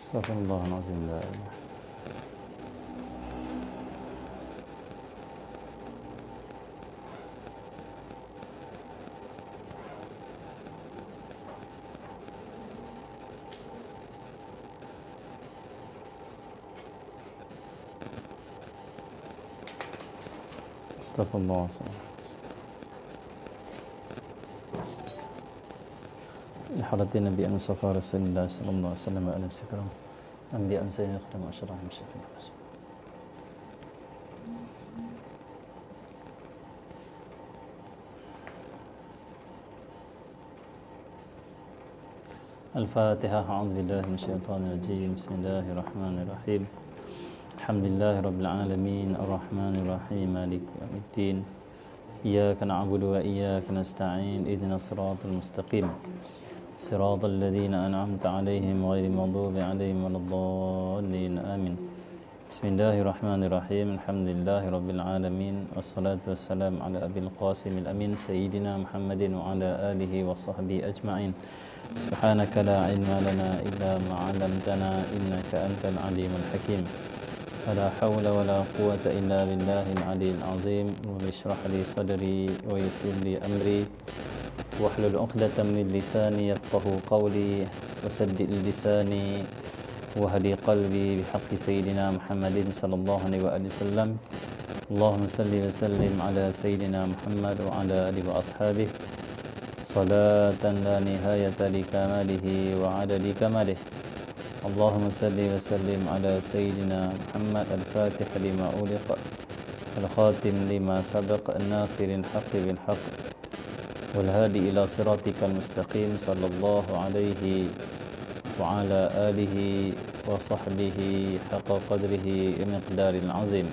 Astaghfirullahaladzim. La ilaha. Astaghfirullah. لحضرة النبي المصطفى رسول الله صلى الله عليه وسلم وآله وسلم أنبياء مسلمين يخدم أشرح المشركين. الفاتحة. أعوذ بالله من الشيطان الرجيم. بسم الله الرحمن الرحيم. الحمد لله رب العالمين الرحمن الرحيم مالك يوم الدين. إياك نعبد وإياك نستعين اهدنا الصراط المستقيم صراط الذين أنعمت عليهم غير المغضوب عليهم ولا الضالين آمين. بسم الله الرحمن الرحيم. الحمد لله رب العالمين والصلاة والسلام على أبي القاسم الأمين سيدنا محمد وعلى آله وصحبه أجمعين. سبحانك لا علم لنا إلا ما علمتنا إنك أنت العليم الحكيم. ولا حول ولا قوة إلا بالله العلي العظيم. رب اشرح لي صدري ويسر لي أمري واحلل عقدة من لساني يفقهوا قولي وسدد لساني وهدي قلبي بحق سيدنا محمد صلى الله عليه وسلم. اللهم صل وسلم على سيدنا محمد وعلى آله وأصحابه صلاة لا نهاية لكماله وعدد كماله. اللهم صل وسلم على سيدنا محمد الفاتح لما أغلق الخاتم لما سبق الناصر الحق بالحق والهادي إلى صراطك المستقيم صلى الله عليه وعلى آله وصحبه حق قدره ومقدار العظيم.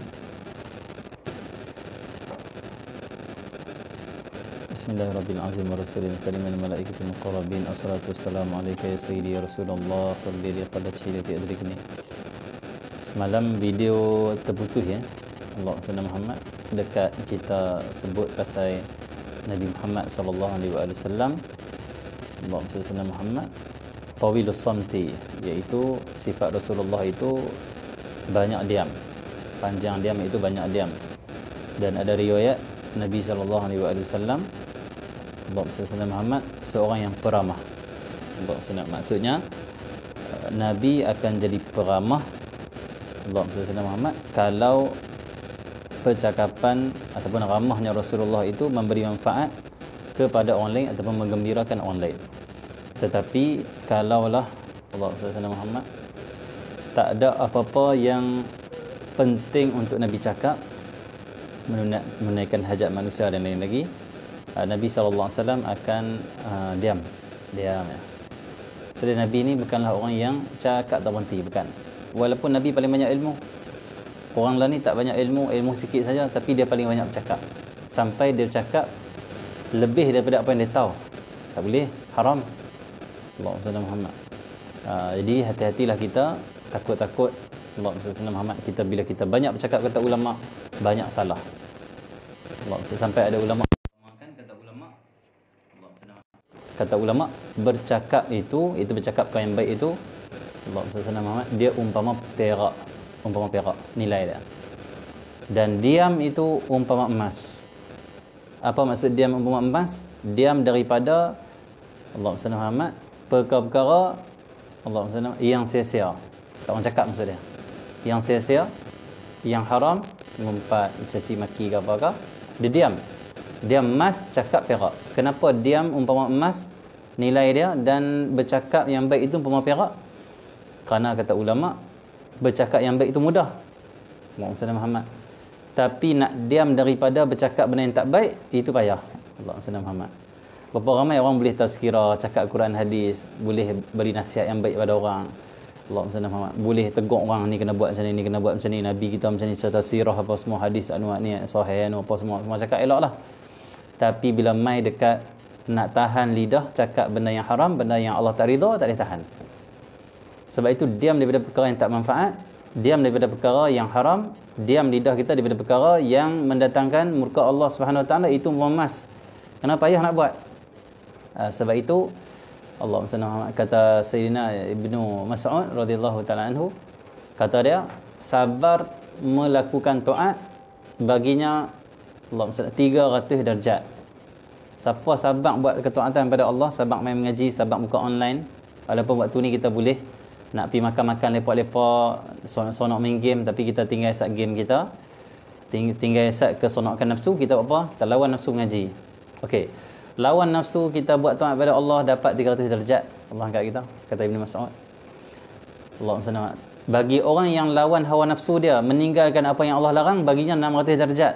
بسم الله رب العظيم ورسول الكريم الملائكة المقربين الصلاة والسلام عليك يا سيدي يا رسول الله قبل قدت شهدتي أدركني. Semalam video terputus ya, Allah SWT Muhammad, dekat kita sebut pasal Nabi Muhammad sallallahu alaihi wasallam, Allah SWT Muhammad tawilus samti, iaitu sifat Rasulullah itu banyak diam, panjang diam itu banyak diam. Dan ada riwayat Nabi sallallahu alaihi wasallam Allah SWT Muhammad seorang yang peramah. Allah SWT maksudnya Nabi akan jadi peramah Allah SWT Muhammad kalau percakapan ataupun ramahnya Rasulullah itu memberi manfaat kepada orang lain ataupun menggembirakan orang lain. Tetapi kalaulah Allah SWT Muhammad tak ada apa-apa yang penting untuk Nabi cakap, menunaikan hajat manusia dan lain lagi, Nabi SAW akan diam ya. Jadi Nabi ini bukanlah orang yang cakap tak berhenti, bukan. Walaupun Nabi paling banyak ilmu, orang lain ni tak banyak ilmu sikit saja, tapi dia paling banyak bercakap. Sampai dia bercakap lebih daripada apa yang dia tahu. Tak boleh, haram. Allah SWT Muhammad. Jadi hati-hatilah kita, takut-takut Allah SWT Muhammad. Kita bila kita banyak bercakap kata ulama, banyak salah. Allah SWT sampai ada ulama kata ulama bercakap itu bercakap yang baik itu Allah SWT Muhammad, dia umpama perak nilai dia. Dan diam itu umpama emas. Apa maksud diam umpama emas? Diam daripada Allah SWT Muhammad perkara-perkara Allah SWT yang sia-sia. Tak orang cakap maksud dia. Yang sia-sia, yang haram, mengumpat, caci maki ke apakah, dia diam. Diam emas, cakap perak. Kenapa diam umpama emas nilai dia dan bercakap yang baik itu umpama perak? Kerana kata ulama, bercakap yang baik itu mudah, Allah Muhammad. Tapi nak diam daripada bercakap benda yang tak baik, itu payah, Allah Muhammad. Berapa ramai orang boleh tazkirah, cakap Quran hadis, boleh beri nasihat yang baik pada orang, Allah Muhammad. Boleh tegur orang, ni kena buat macam ni, kena buat macam ni, Nabi kita macam ni, cerita sirah apa semua, hadis anuat ni sahih apa semua cakap elok lah. Tapi bila mai dekat nak tahan lidah cakap benda yang haram, benda yang Allah tak ridha, tak boleh tahan. Sebab itu diam daripada perkara yang tak manfaat, diam daripada perkara yang haram, diam lidah kita daripada perkara yang mendatangkan murka Allah Subhanahu Wa Taala, itu emas. Kenapa payah nak buat? Sebab itu Allahumma salli ala Muhammad. Kata Sayyidina Ibnu Mas'ud radhiyallahu taala anhu, kata dia, sabar melakukan taat baginya Allahumma salli 300 darjat. Siapa sabar buat ketaatan pada Allah, sabar main mengaji, sabar buka online, walaupun waktu ni kita boleh nak pergi makan-makan lepak-lepak, sonok main game, tapi kita tinggal sat game kita, tinggal sat kesonokan nafsu, kita buat apa? Kita lawan nafsu mengaji. Okey. Lawan nafsu, kita buat taat pada Allah, dapat 300 darjat. Allah angkat kita, kata Ibnu Mas'ud. Allahumma salli ala Muhammad. Bagi orang yang lawan hawa nafsu dia, meninggalkan apa yang Allah larang, baginya 600 darjat.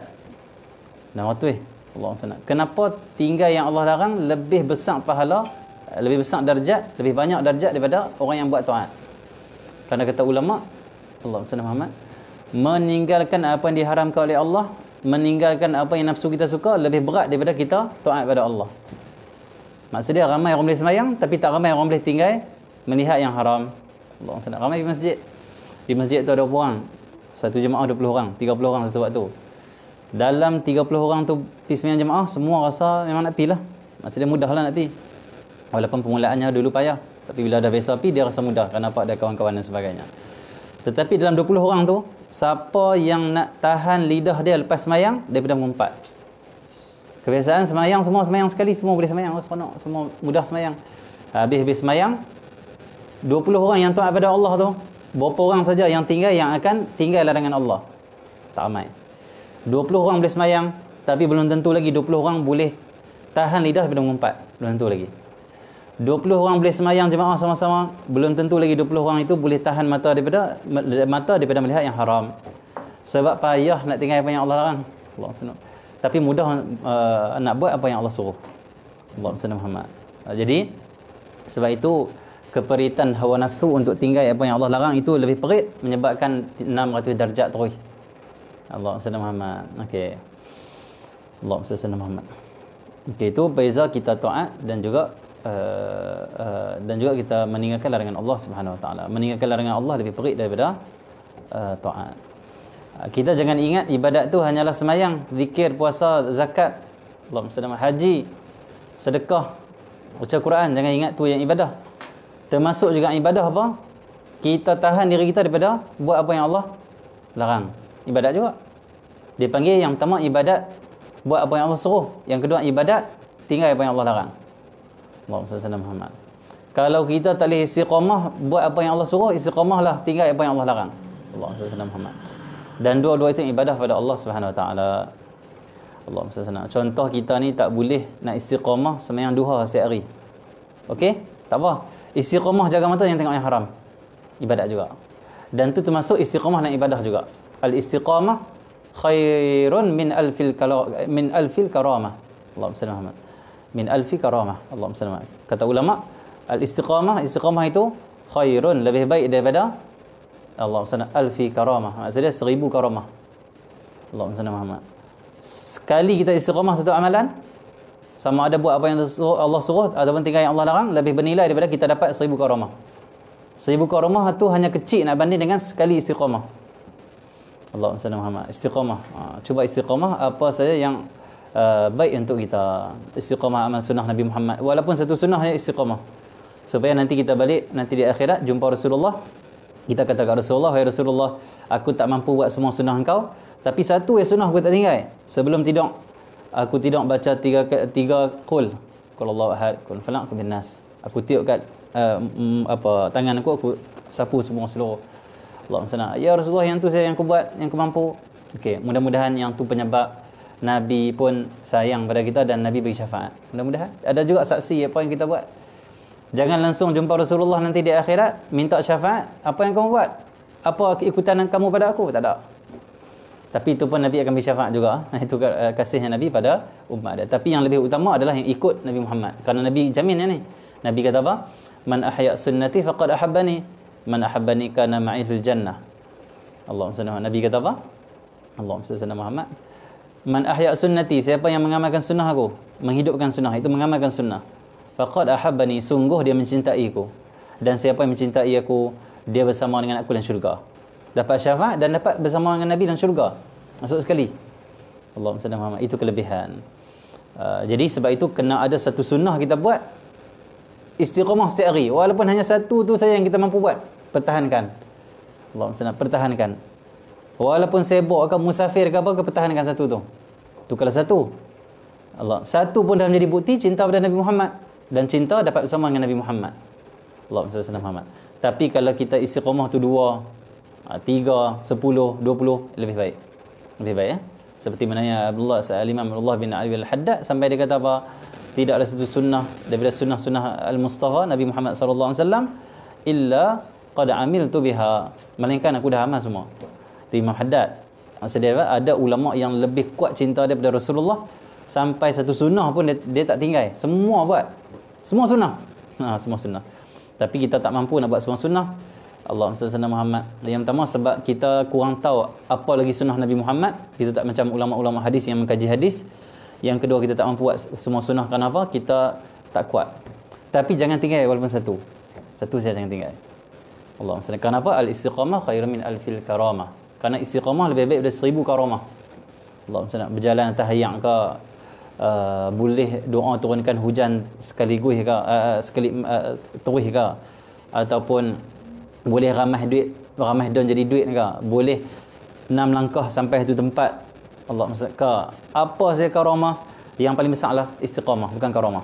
600. Allahumma salli. Kenapa tinggal yang Allah larang lebih besar pahala, lebih besar darjat, lebih banyak darjat daripada orang yang buat taat? Kerana kata ulama, Allahumma salli ala Muhammad, meninggalkan apa yang diharamkan oleh Allah, meninggalkan apa yang nafsu kita suka lebih berat daripada kita taat pada Allah. Maksudnya ramai orang boleh semayang, tapi tak ramai orang boleh tinggal melihat yang haram. Allahumma salli. Ramai di masjid. Di masjid tu ada orang, satu jemaah 20 orang, 30 orang satu waktu. Dalam 30 orang tu pergi sembahyang jemaah, semua rasa memang nak pergi lah. Maksudnya mudah lah nak pergi. Walaupun permulaannya dulu payah, tapi bila dah biasa pergi, dia rasa mudah kerana nampak ada kawan-kawan dan sebagainya. Tetapi dalam 20 orang tu, siapa yang nak tahan lidah dia lepas semayang, daripada mengumpat. Kebiasaan semayang, semua semayang sekali, semua boleh semayang, seronok, semua mudah semayang. Habis semayang, 20 orang yang taat pada Allah tu, berapa orang saja yang tinggal, yang akan tinggal larangan Allah? Tak ramai. 20 orang boleh semayang, tapi belum tentu lagi 20 orang boleh tahan lidah daripada mengumpat. Belum tentu lagi. 20 orang boleh semayang jemaah sama-sama, belum tentu lagi 20 orang itu boleh tahan mata daripada melihat yang haram. Sebab payah nak tinggal apa yang Allah larang. Allah SWT. Tapi mudah nak buat apa yang Allah suruh. Allah SWT. Jadi sebab itu keperitan hawa nafsu untuk tinggal apa yang Allah larang itu lebih perit, menyebabkan 600 darjat terus. Allah SWT. Okey. Allah SWT. Okey, itu beza kita taat dan juga kita meninggalkan larangan Allah Subhanahu Wa Taala. Meninggalkan larangan Allah lebih perit daripada taat. Kita jangan ingat ibadat tu hanyalah semayang, zikir, puasa, zakat, Allahumma salli, haji, sedekah, baca Quran. Jangan ingat tu yang ibadah. Termasuk juga ibadah apa? Kita tahan diri kita daripada buat apa yang Allah larang. Ibadat juga. Dia panggil yang pertama ibadat, buat apa yang Allah suruh. Yang kedua ibadat, tinggal apa yang Allah larang. Allahumma salli ala Muhammad. Kalau kita tak boleh istiqamah buat apa yang Allah suruh, istiqamahlah tinggal apa yang Allah larang. Allahumma salli ala Muhammad. Dan dua-dua itu ibadah pada Allah Subhanahu Wa Taala. Allahumma salli ala. Contoh kita ni tak boleh nak istiqamah sembahyang duha setiap hari. Okey? Tak apa. Istiqamah jaga mata, yang tengok yang haram. Ibadat juga. Dan tu termasuk istiqamah dan ibadah juga. Al-istiqamah khairun min alfil karamah. Allahumma salli ala Muhammad. Min alfi karamah. Allahumma salli. Kata ulama, al-istiqamah itu khairun, lebih baik daripada Allahumma salli alfi karamah. Maksudnya 1000 karamah. Allahumma salli Muhammad. Sekali kita istiqamah satu amalan, sama ada buat apa yang Allah suruh ataupun tinggal yang Allah larang, lebih bernilai daripada kita dapat 1000 karamah. 1000 karamah tu hanya kecil nak banding dengan sekali istiqamah. Allahumma salli Muhammad. Istiqamah. Cuba istiqamah apa saja yang baik untuk kita. Istiqamah amal sunnah Nabi Muhammad, walaupun satu sunnah hanya istiqamah, supaya nanti kita balik, nanti di akhirat jumpa Rasulullah, kita kata kepada Rasulullah, "Wahai Rasulullah, aku tak mampu buat semua sunnah engkau, tapi satu sunnah aku tak tinggal. Sebelum tidur aku tidur baca tiga qul Allahu ahad, qul falaq bin nas." Aku tiup kat tangan aku sapu semua seluruh. Allahumma salli. Ya Rasulullah, yang tu saya yang aku buat, yang aku mampu. Okey, mudah-mudahan yang tu penyebab Nabi pun sayang pada kita dan Nabi bagi syafaat. Mudah-mudahan ada juga saksi apa yang kita buat. Jangan langsung jumpa Rasulullah nanti di akhirat minta syafaat, apa yang kamu buat? Apa keikutan kamu pada aku? Tak ada. Tapi itu pun Nabi akan beri syafaat juga. Itu kasihnya Nabi pada umat dia. Tapi yang lebih utama adalah yang ikut Nabi Muhammad. Kerana Nabi jamin ni. Nabi kata apa? Man ahya sunnati faqad ahabbani. Man ahabbani kana ma'i fil jannah. Allahumma salli. Nabi kata apa? Allahumma salli Muhammad. Man ahya sunnati, siapa yang mengamalkan sunnah aku, menghidupkan sunnah, itu mengamalkan sunnah, faqad ahabbani, sungguh dia mencintai aku. Dan siapa yang mencintai aku, dia bersama dengan aku dalam syurga. Dapat syafaat dan dapat bersama dengan Nabi dalam syurga. Masuk sekali. Allahumma salli Muhammad. Itu kelebihan. Jadi sebab itu kena ada satu sunnah kita buat, istiqamah setiap hari. Walaupun hanya satu tu saja yang kita mampu buat, pertahankan. Allahumma salli, pertahankan. Walaupun sibuk ke musafir ke apa, ke pertahankan satu tu. Tu kalau satu. Satu pun dah menjadi bukti cinta pada Nabi Muhammad, dan cinta dapat bersama dengan Nabi Muhammad. Allahumma salli ala Muhammad. Tapi kalau kita istiqamah tu 2, 3, 10, 20, lebih baik. Lebih baik ya. Seperti mana yang Imam Abdullah bin Ali al-Haddad sampai dia kata apa? Tidaklah satu sunnah daripada sunnah-sunnah al-Mustafa Nabi Muhammad sallallahu alaihi wasallam illa qad amiltu biha, melainkan aku dah amal semua. Itu Imam Haddad. Maksudnya ada ulama yang lebih kuat cinta daripada Rasulullah, sampai satu sunnah pun dia tak tinggal. Semua buat. Semua sunnah. Semua sunnah. Tapi kita tak mampu nak buat semua sunnah. Allahumma salli ala Muhammad. Yang pertama sebab kita kurang tahu apa lagi sunnah Nabi Muhammad. Kita tak macam ulama-ulama hadis yang mengkaji hadis. Yang kedua, kita tak mampu buat semua sunnah. Kenapa? Kita tak kuat. Tapi jangan tinggal walaupun satu. Satu saja jangan tinggal. Allahumma salli. Kenapa? Al-istiqamah khairun min alfil karamah. Kerana istiqamah lebih baik daripada 1000 karamah. Allahumma salli. Berjalan tahayyak ke, boleh doa turunkan hujan sekaligus ke, terus ke, ataupun boleh ramah don jadi duit ke, boleh 6 langkah sampai satu tempat. Allah maksud ke apa saja karamah, yang paling besar lah istiqamah, bukan karamah.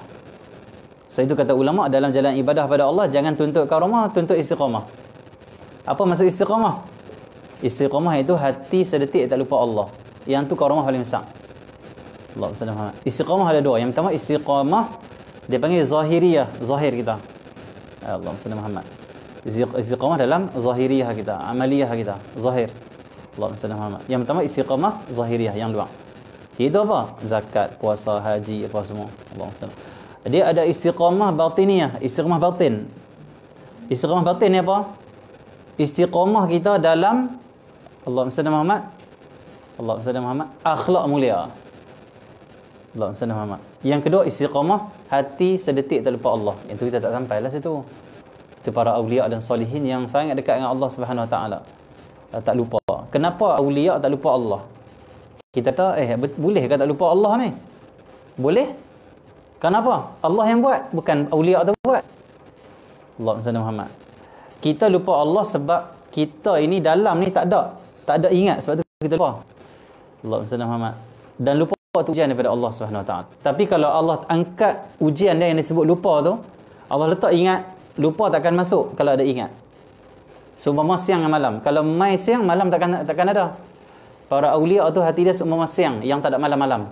So itu kata ulama, dalam jalan ibadah pada Allah jangan tuntut karamah, tuntut istiqamah. Apa maksud istiqamah? Istiqamah itu hati sedetik tak lupa Allah. Yang tu karamah paling besar. Allah Muhammad. Istiqamah ada dua. Yang pertama istiqamah dia panggil zahiriyah, zahir kita. Allah Muhammad. Istiqamah dalam zahiriyah kita, amaliyah kita, zahir. Allahumma salli Muhammad. Yang pertama istiqamah zahiriyah, yang dua. Itu apa? Zakat, puasa, haji, apa semua. Allahumma salli. Dia ada istiqamah batiniyah, istiqamah batin. Istiqamah batin ni apa? Istiqamah kita dalam Allahumma salli Muhammad. Allahumma salli Muhammad, akhlak mulia. Allahumma salli Muhammad. Yang kedua istiqamah hati sedetik tak lupa Allah. Itu kita tak sampai lah situ. Itu para awliya dan solihin yang sangat dekat dengan Allah Subhanahu Wa Taala. Tak lupa. Kenapa awliya tak lupa Allah? Kita kata, boleh ke tak lupa Allah ni? Boleh? Kenapa? Allah yang buat, bukan awliya tu buat. Allahumma salli Muhammad. Kita lupa Allah sebab kita ini dalam ni tak ada ingat, sebab tu kita lupa. Allahumma salli Muhammad. Dan lupa tu ujian daripada Allah Subhanahu Wa Taala. Tapi kalau Allah angkat ujian dia yang disebut lupa tu, Allah letak ingat, lupa takkan masuk kalau ada ingat. Seumpama siang dan malam. Kalau mai siang, malam takkan ada. Para awliya tu hati dia seumpama siang yang tak ada malam-malam.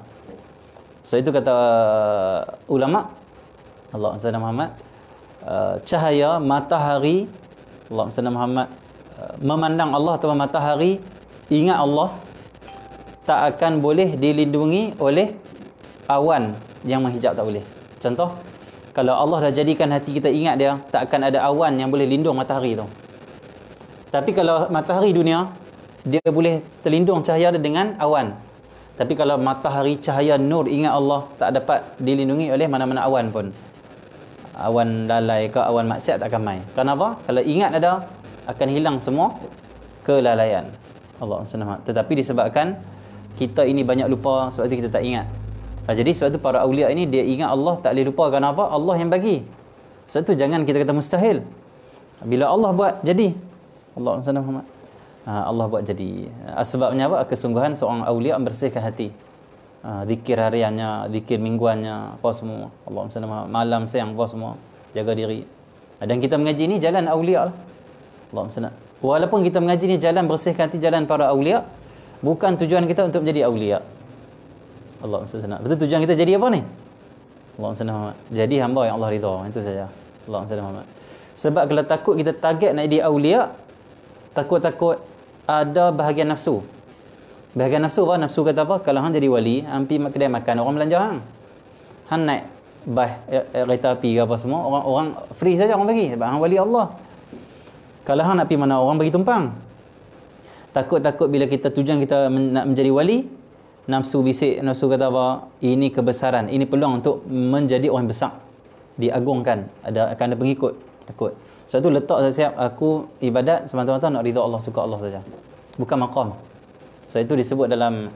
So itu kata ulama, Allahumma salli Muhammad, cahaya matahari, Allahumma salli Muhammad, memandang Allah atau matahari, ingat Allah, tak akan boleh dilindungi oleh awan yang menghijab, tak boleh. Contoh, kalau Allah dah jadikan hati kita ingat dia, tak akan ada awan yang boleh lindung matahari tu. Tapi kalau matahari dunia, dia boleh terlindung cahaya dia dengan awan. Tapi kalau matahari cahaya nur ingat Allah, tak dapat dilindungi oleh mana-mana awan pun. Awan lalai ke awan maksiat tak akan main. Kenapa? Kalau ingat ada, akan hilang semua kelalaian. Allah SWT. Tetapi disebabkan kita ini banyak lupa, sebab itu kita tak ingat. Jadi sebab tu para awliya ini dia ingat Allah, tak boleh lupa. Kenapa? Allah yang bagi. Sebab tu jangan kita kata mustahil. Bila Allah buat, jadi. Allah SWT. Allah buat jadi. Sebabnya apa? Kesungguhan seorang awliya membersihkan hati. Zikir hariannya, zikir mingguannya, apa semua. Allah SWT. Malam, siang, apa semua. Jaga diri. Dan kita mengaji ni jalan awliya lah. Allah SWT. Walaupun kita mengaji ni jalan bersihkan hati, jalan para awliya, bukan tujuan kita untuk menjadi awliya. Allah SWT. Betul tujuan kita jadi apa ni? Allah SWT. Jadi hamba yang Allah ridha. Itu saja. Allah SWT. Sebab kalau takut kita target nak jadi awliya, takut-takut ada bahagian nafsu. Bahagian nafsu apa? Nafsu kata apa? Kalau hang jadi wali, hang pergi kedai makan, orang belanja hang. Hang naik kereta api ke apa semua, orang free saja orang bagi sebab hang wali Allah. Kalau hang nak pergi mana, orang bagi tumpang. Takut-takut bila kita tujuan kita nak menjadi wali, nafsu bisik, nafsu kata apa? Ini kebesaran, ini peluang untuk menjadi orang besar, diagungkan, akan ada pengikut. Takut. Sebab tu letak siap aku ibadat semata-mata nak ridha Allah, suka Allah saja. Bukan maqam. Sebab itu disebut dalam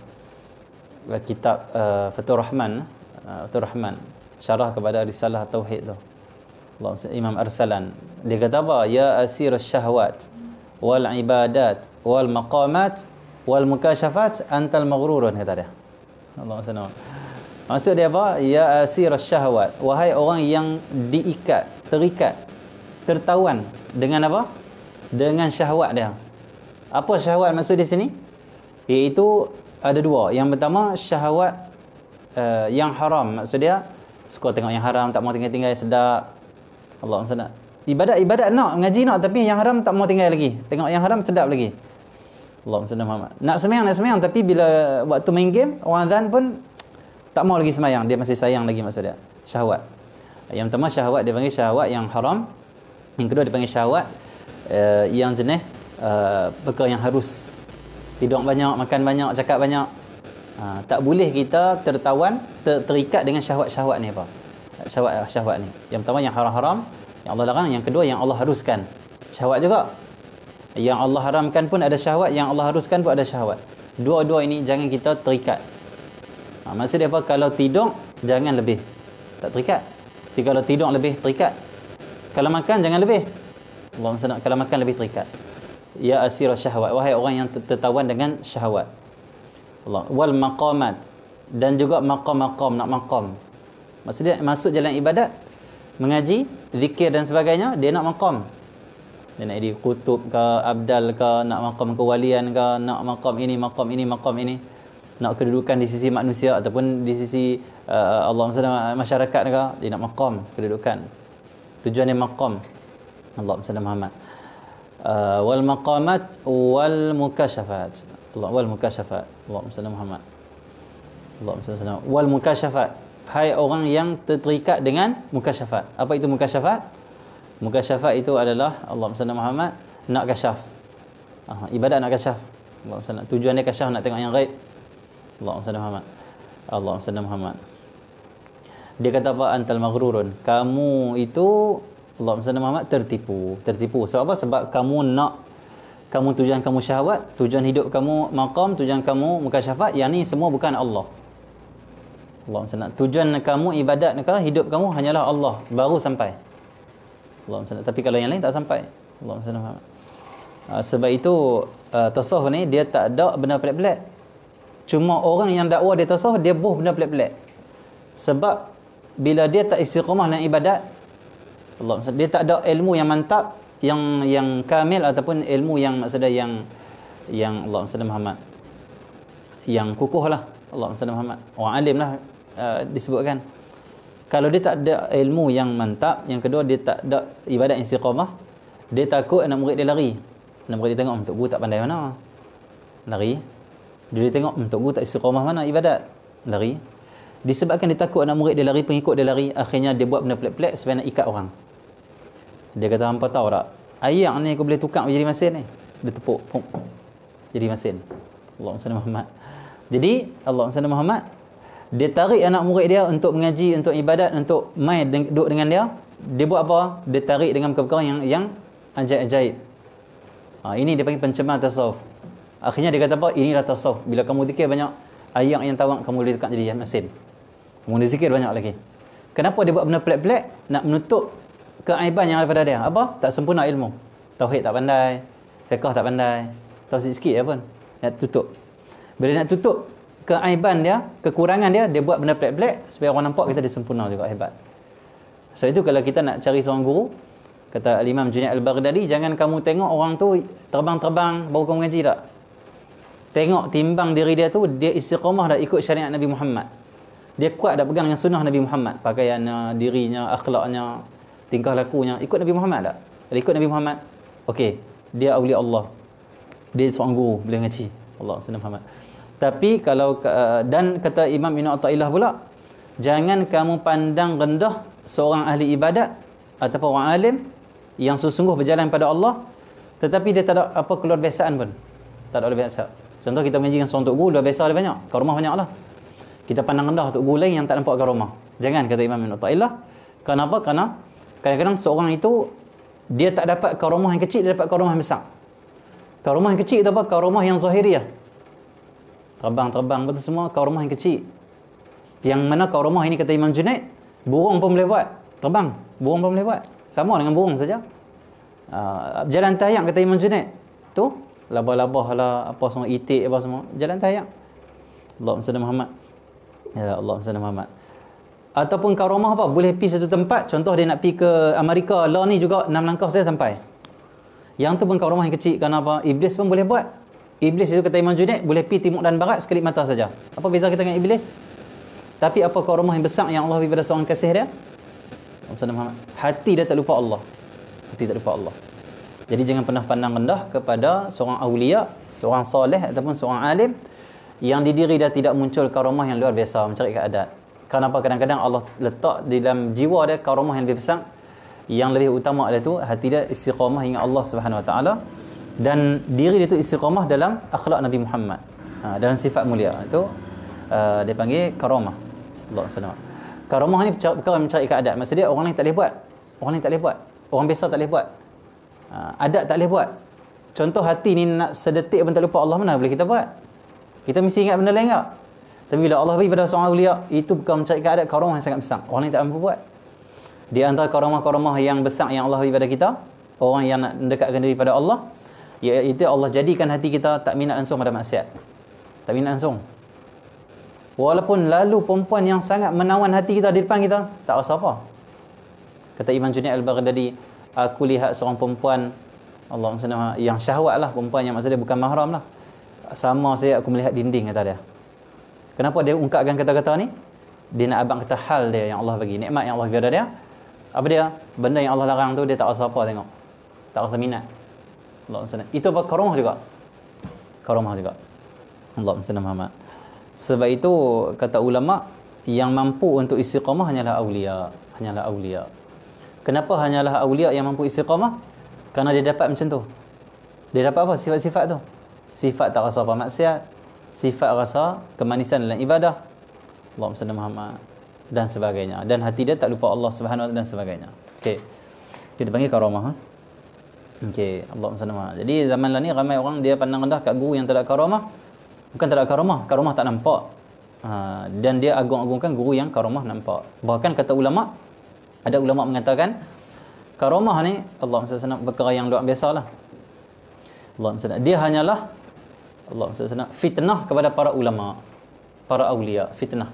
kitab Fathur Rahman, Fathur Rahman, syarah kepada risalah tauhid tu. Imam Arsalan dia kata apa? Ya asir syahwat wal ibadat wal maqamat wal mukashafat antal maghrurun, kata dia. Allah SWT. Maksud dia apa? Ya asir syahwat, wahai orang yang diikat, terikat, tertawan dengan apa? Dengan syahwat dia. Apa syahwat maksud di sini? Iaitu ada dua. Yang pertama syahwat yang haram. Maksud dia suka tengok yang haram, tak mau tinggal-tinggal, sedap. Allah SWT. Ibadat nak, ngaji nak, tapi yang haram tak mau tinggal lagi. Tengok yang haram sedap lagi. Allah SWT. Nak semayang, tapi bila waktu main game, orang azan pun tak mau lagi semayang. Dia masih sayang lagi, maksud dia. Syahwat. Yang pertama syahwat dia panggil syahwat yang haram. Yang kedua dia panggil syahwat yang jenis perkara yang harus. Tidur banyak, makan banyak, cakap banyak. Tak boleh kita tertawan, terikat dengan syahwat-syahwat ni apa? Syahwat ni. Yang pertama yang haram-haram, yang Allah larang. Yang kedua yang Allah haruskan. Syahwat juga. Yang Allah haramkan pun ada syahwat, yang Allah haruskan pun ada syahwat. Dua-dua ini jangan kita terikat. Maksud dia apa? Kalau tidur jangan lebih, tak terikat. Tapi kalau tidur lebih, terikat. Kalau makan jangan lebih. Kalau makan lebih, terikat. Ya asir syahwat, wahai orang yang tertawan dengan syahwat. Allah. Wal maqamat, dan juga maqam-maqam, nak maqam. Maksudnya masuk jalan ibadat, mengaji, zikir dan sebagainya, dia nak maqam. Dia nak jadi kutub ke, abdal ke, nak maqam kewalian ke, nak maqam ini, maqam ini, maqam ini. Nak kedudukan di sisi manusia ataupun di sisi Allah SWT, masyarakat ke, dia nak maqam, kedudukan. Tujuan dia maqam. Allah SWT Muhammad. Wal maqamat wal mukashafat. Allah wal mukashafat. Allah SWT Muhammad. Allah SWT. Wal mukashafat. Hai orang yang terikat dengan mukashafat. Apa itu mukashafat? Mukashafat itu adalah Allah SWT Muhammad nak kasyaf. Ibadat nak kasyaf. Allah SWT. Tujuan dia kasyaf, nak tengok yang gaib. Allah SWT Muhammad. Allah SWT Muhammad. Dia kata apa? Antal maghrurun. Kamu itu, Allah SWT Muhammad, tertipu. Sebab apa? Sebab kamu tujuan kamu syahwat, tujuan hidup kamu maqam, tujuan kamu mukashafat. Yang ni semua bukan Allah. Allah SWT. Tujuan kamu ibadat ke, hidup kamu hanyalah Allah, baru sampai. Allah SWT. Tapi kalau yang lain tak sampai. Allah SWT. Sebab itu tasawuf ni dia tak ada benda pelik-pelik. Cuma orang yang dakwah dia tasawuf, dia buh benda pelik-pelik. Sebab bila dia tak istiqamah dalam ibadat, Allah SWT, dia tak ada ilmu yang mantap, yang kamil, ataupun ilmu yang maksudnya yang Allah SWT Muhammad, yang kukuh lah. Allah SWT Muhammad. Orang alim lah disebutkan. Kalau dia tak ada ilmu yang mantap, yang kedua dia tak ada ibadat yang istiqamah, dia takut anak murid dia lari. Anak murid dia tengok, untuk guru tak pandai mana, lari. Dia tengok, untuk guru tak istiqamah mana ibadat, lari. Disebabkan dia takut anak murid dia lari, pengikut dia lari, akhirnya dia buat benda pelik-pelik supaya nak ikat orang. Dia kata, hampa tahu tak, air ni aku boleh tukar jadi mesin ni. Dia tepuk, jadi mesin. Allah SWT Muhammad. Jadi Allah SWT Muhammad, dia tarik anak murid dia untuk mengaji, untuk ibadat, untuk main duduk dengan dia. Dia buat apa? Dia tarik dengan perkara yang ajaib-ajaib. Ini dia panggil pencemar tasawuf. Akhirnya dia kata apa? Inilah tasawuf. Bila kamu zikir banyak, ayat yang tawak, kamu boleh tukar jadi mesin. Kamu boleh zikir banyak lagi. Kenapa dia buat benda pelik-pelik? Nak menutup keaiban yang ada pada dia. Apa? Tak sempurna ilmu. Tauhid tak pandai, fiqh tak pandai, tahu sikit ya pun. Nak tutup. Bila nak tutup keaiban dia, kekurangan dia, dia buat benda pelik-pelik supaya orang nampak kita dia sempurna juga, hebat. So itu kalau kita nak cari seorang guru, kata Imam Junaid Al-Baghdadi, jangan kamu tengok orang tu terbang-terbang baru kamu ngaji tak. Tengok timbang diri dia tu, dia istiqamah dah ikut syariat Nabi Muhammad. Dia kuat dah pegang dengan sunnah Nabi Muhammad, pakaiannya, dirinya, akhlaknya, tingkah lakunya, ikut Nabi Muhammad tak? Kalau ikut Nabi Muhammad, okey, dia awliya Allah. Dia seorang guru, boleh ngaji. Allah SWT Muhammad. Tapi kalau dan kata Imam Ibn Athaillah pula, jangan kamu pandang rendah seorang ahli ibadat ataupun orang alim yang sesungguh berjalan pada Allah, tetapi dia tak ada apa keluar biasaan pun. Tak ada luar biasa. Contoh kita mengaji dengan seorang tok guru, luar biasa ada banyak, karomah banyaklah. Kita pandang rendah tok guru lain yang tak nampak karomah. Jangan, kata Imam Ibn Athaillah. Kenapa? Kerana kadang-kadang seorang itu dia tak dapat karomah yang kecil, dia dapat karomah yang besar. Karomah yang kecil itu apa? Karomah yang zahiriyah. Terbang-terbang betul semua, karomah yang kecil. Yang mana karomah ini kata Imam Junaid, burung pun boleh buat. Terbang. Burung pun boleh buat. Sama dengan burung saja. Jalan tayang kata Imam Junaid. Tu labah-labah lah, apa semua, itik apa semua. Jalan tayang. Allahumma salli Muhammad. Ya Allah, salli Muhammad. Ataupun karamah apa? Boleh pergi satu tempat. Contoh dia nak pergi ke Amerika. Lah ni juga 6 langkah saja sampai. Yang tu pun karamah yang kecil. Kenapa? Iblis pun boleh buat. Iblis itu kata Imam Junaid boleh pergi timur dan barat sekelip mata saja. Apa beza kita dengan iblis? Tapi apa karamah yang besar yang Allah beri pada seorang kasih dia? Muhammad. Hati dia tak lupa Allah. Hati tak lupa Allah. Jadi jangan pernah pandang rendah kepada seorang awliya, seorang soleh ataupun seorang alim yang di diri dia tidak muncul karamah yang luar biasa mencari keadaan. Kenapa kadang-kadang Allah letak di dalam jiwa dia karamah yang lebih besar, yang lebih utama dia tu hati dia istiqamah ingat Allah Subhanahu Wa Taala, dan diri dia tu istiqamah dalam akhlak Nabi Muhammad, dalam sifat mulia. Itu dia panggil karamah. Allah SWT. Karamah ni perkara mencari keadaan. Maksudnya orang lain tak boleh buat. Orang lain tak boleh buat. Orang biasa tak boleh buat. Adat tak boleh buat. Contoh hati ni nak sedetik pun tak lupa Allah, mana boleh kita buat? Kita mesti ingat benda lain tak? Tapi bila Allah beri pada seorang awliya, itu bukan mencari keadaan, karamah yang sangat besar. Orang lain tak mampu buat. Di antara karamah-karamah yang besar yang Allah beri pada kita, orang yang nak mendekatkan diri pada Allah, iaitu Allah jadikan hati kita tak minat langsung pada maksiat. Tak minat langsung. Walaupun lalu perempuan yang sangat menawan hati kita di depan kita, tak rasa apa. Kata Imam Junaid Al-Baghdadi, aku lihat seorang perempuan, Allah SWT, yang syahwat lah, perempuan yang maksudnya bukan mahram lah. Sama saya aku melihat dinding, kata dia. Kenapa dia ungkapkan kata-kata ni? Dia nak abang kata hal dia yang Allah bagi, nikmat yang Allah bagi pada dia. Apa dia? Benda yang Allah larang tu dia tak rasa apa tengok. Tak rasa minat. Allah SWT. Itu apa? Karamah juga. Karamah juga. Allah SWT. Sebab itu kata ulama, yang mampu untuk istiqamah hanyalah awliya. Hanyalah awliya. Kenapa hanyalah awliya yang mampu istiqamah? Kerana dia dapat macam tu. Dia dapat apa? Sifat-sifat tu. Sifat tak rasa apa maksiat, sifat rasa kemanisan dalam ibadah, Allahumma salli Muhammad, dan sebagainya. Dan hati dia tak lupa Allah Subhanahu Wa Taala dan sebagainya. Okey. Dia dipanggil karamah. Okey, Allahumma salli Muhammad. Jadi zaman lah ni ramai orang dia pandang rendah kat guru yang tak ada karamah. Bukan tak ada karamah, karamah tak nampak. Dan dia agung-agungkan guru yang karamah nampak. Bahkan kata ulama, ada ulama mengatakan karamah ni Allahumma salli Muhammad perkara yang luar biasalah. Allahumma salli. Dia hanyalah Allahumma salli fitnah kepada para ulama, para awliya, fitnah.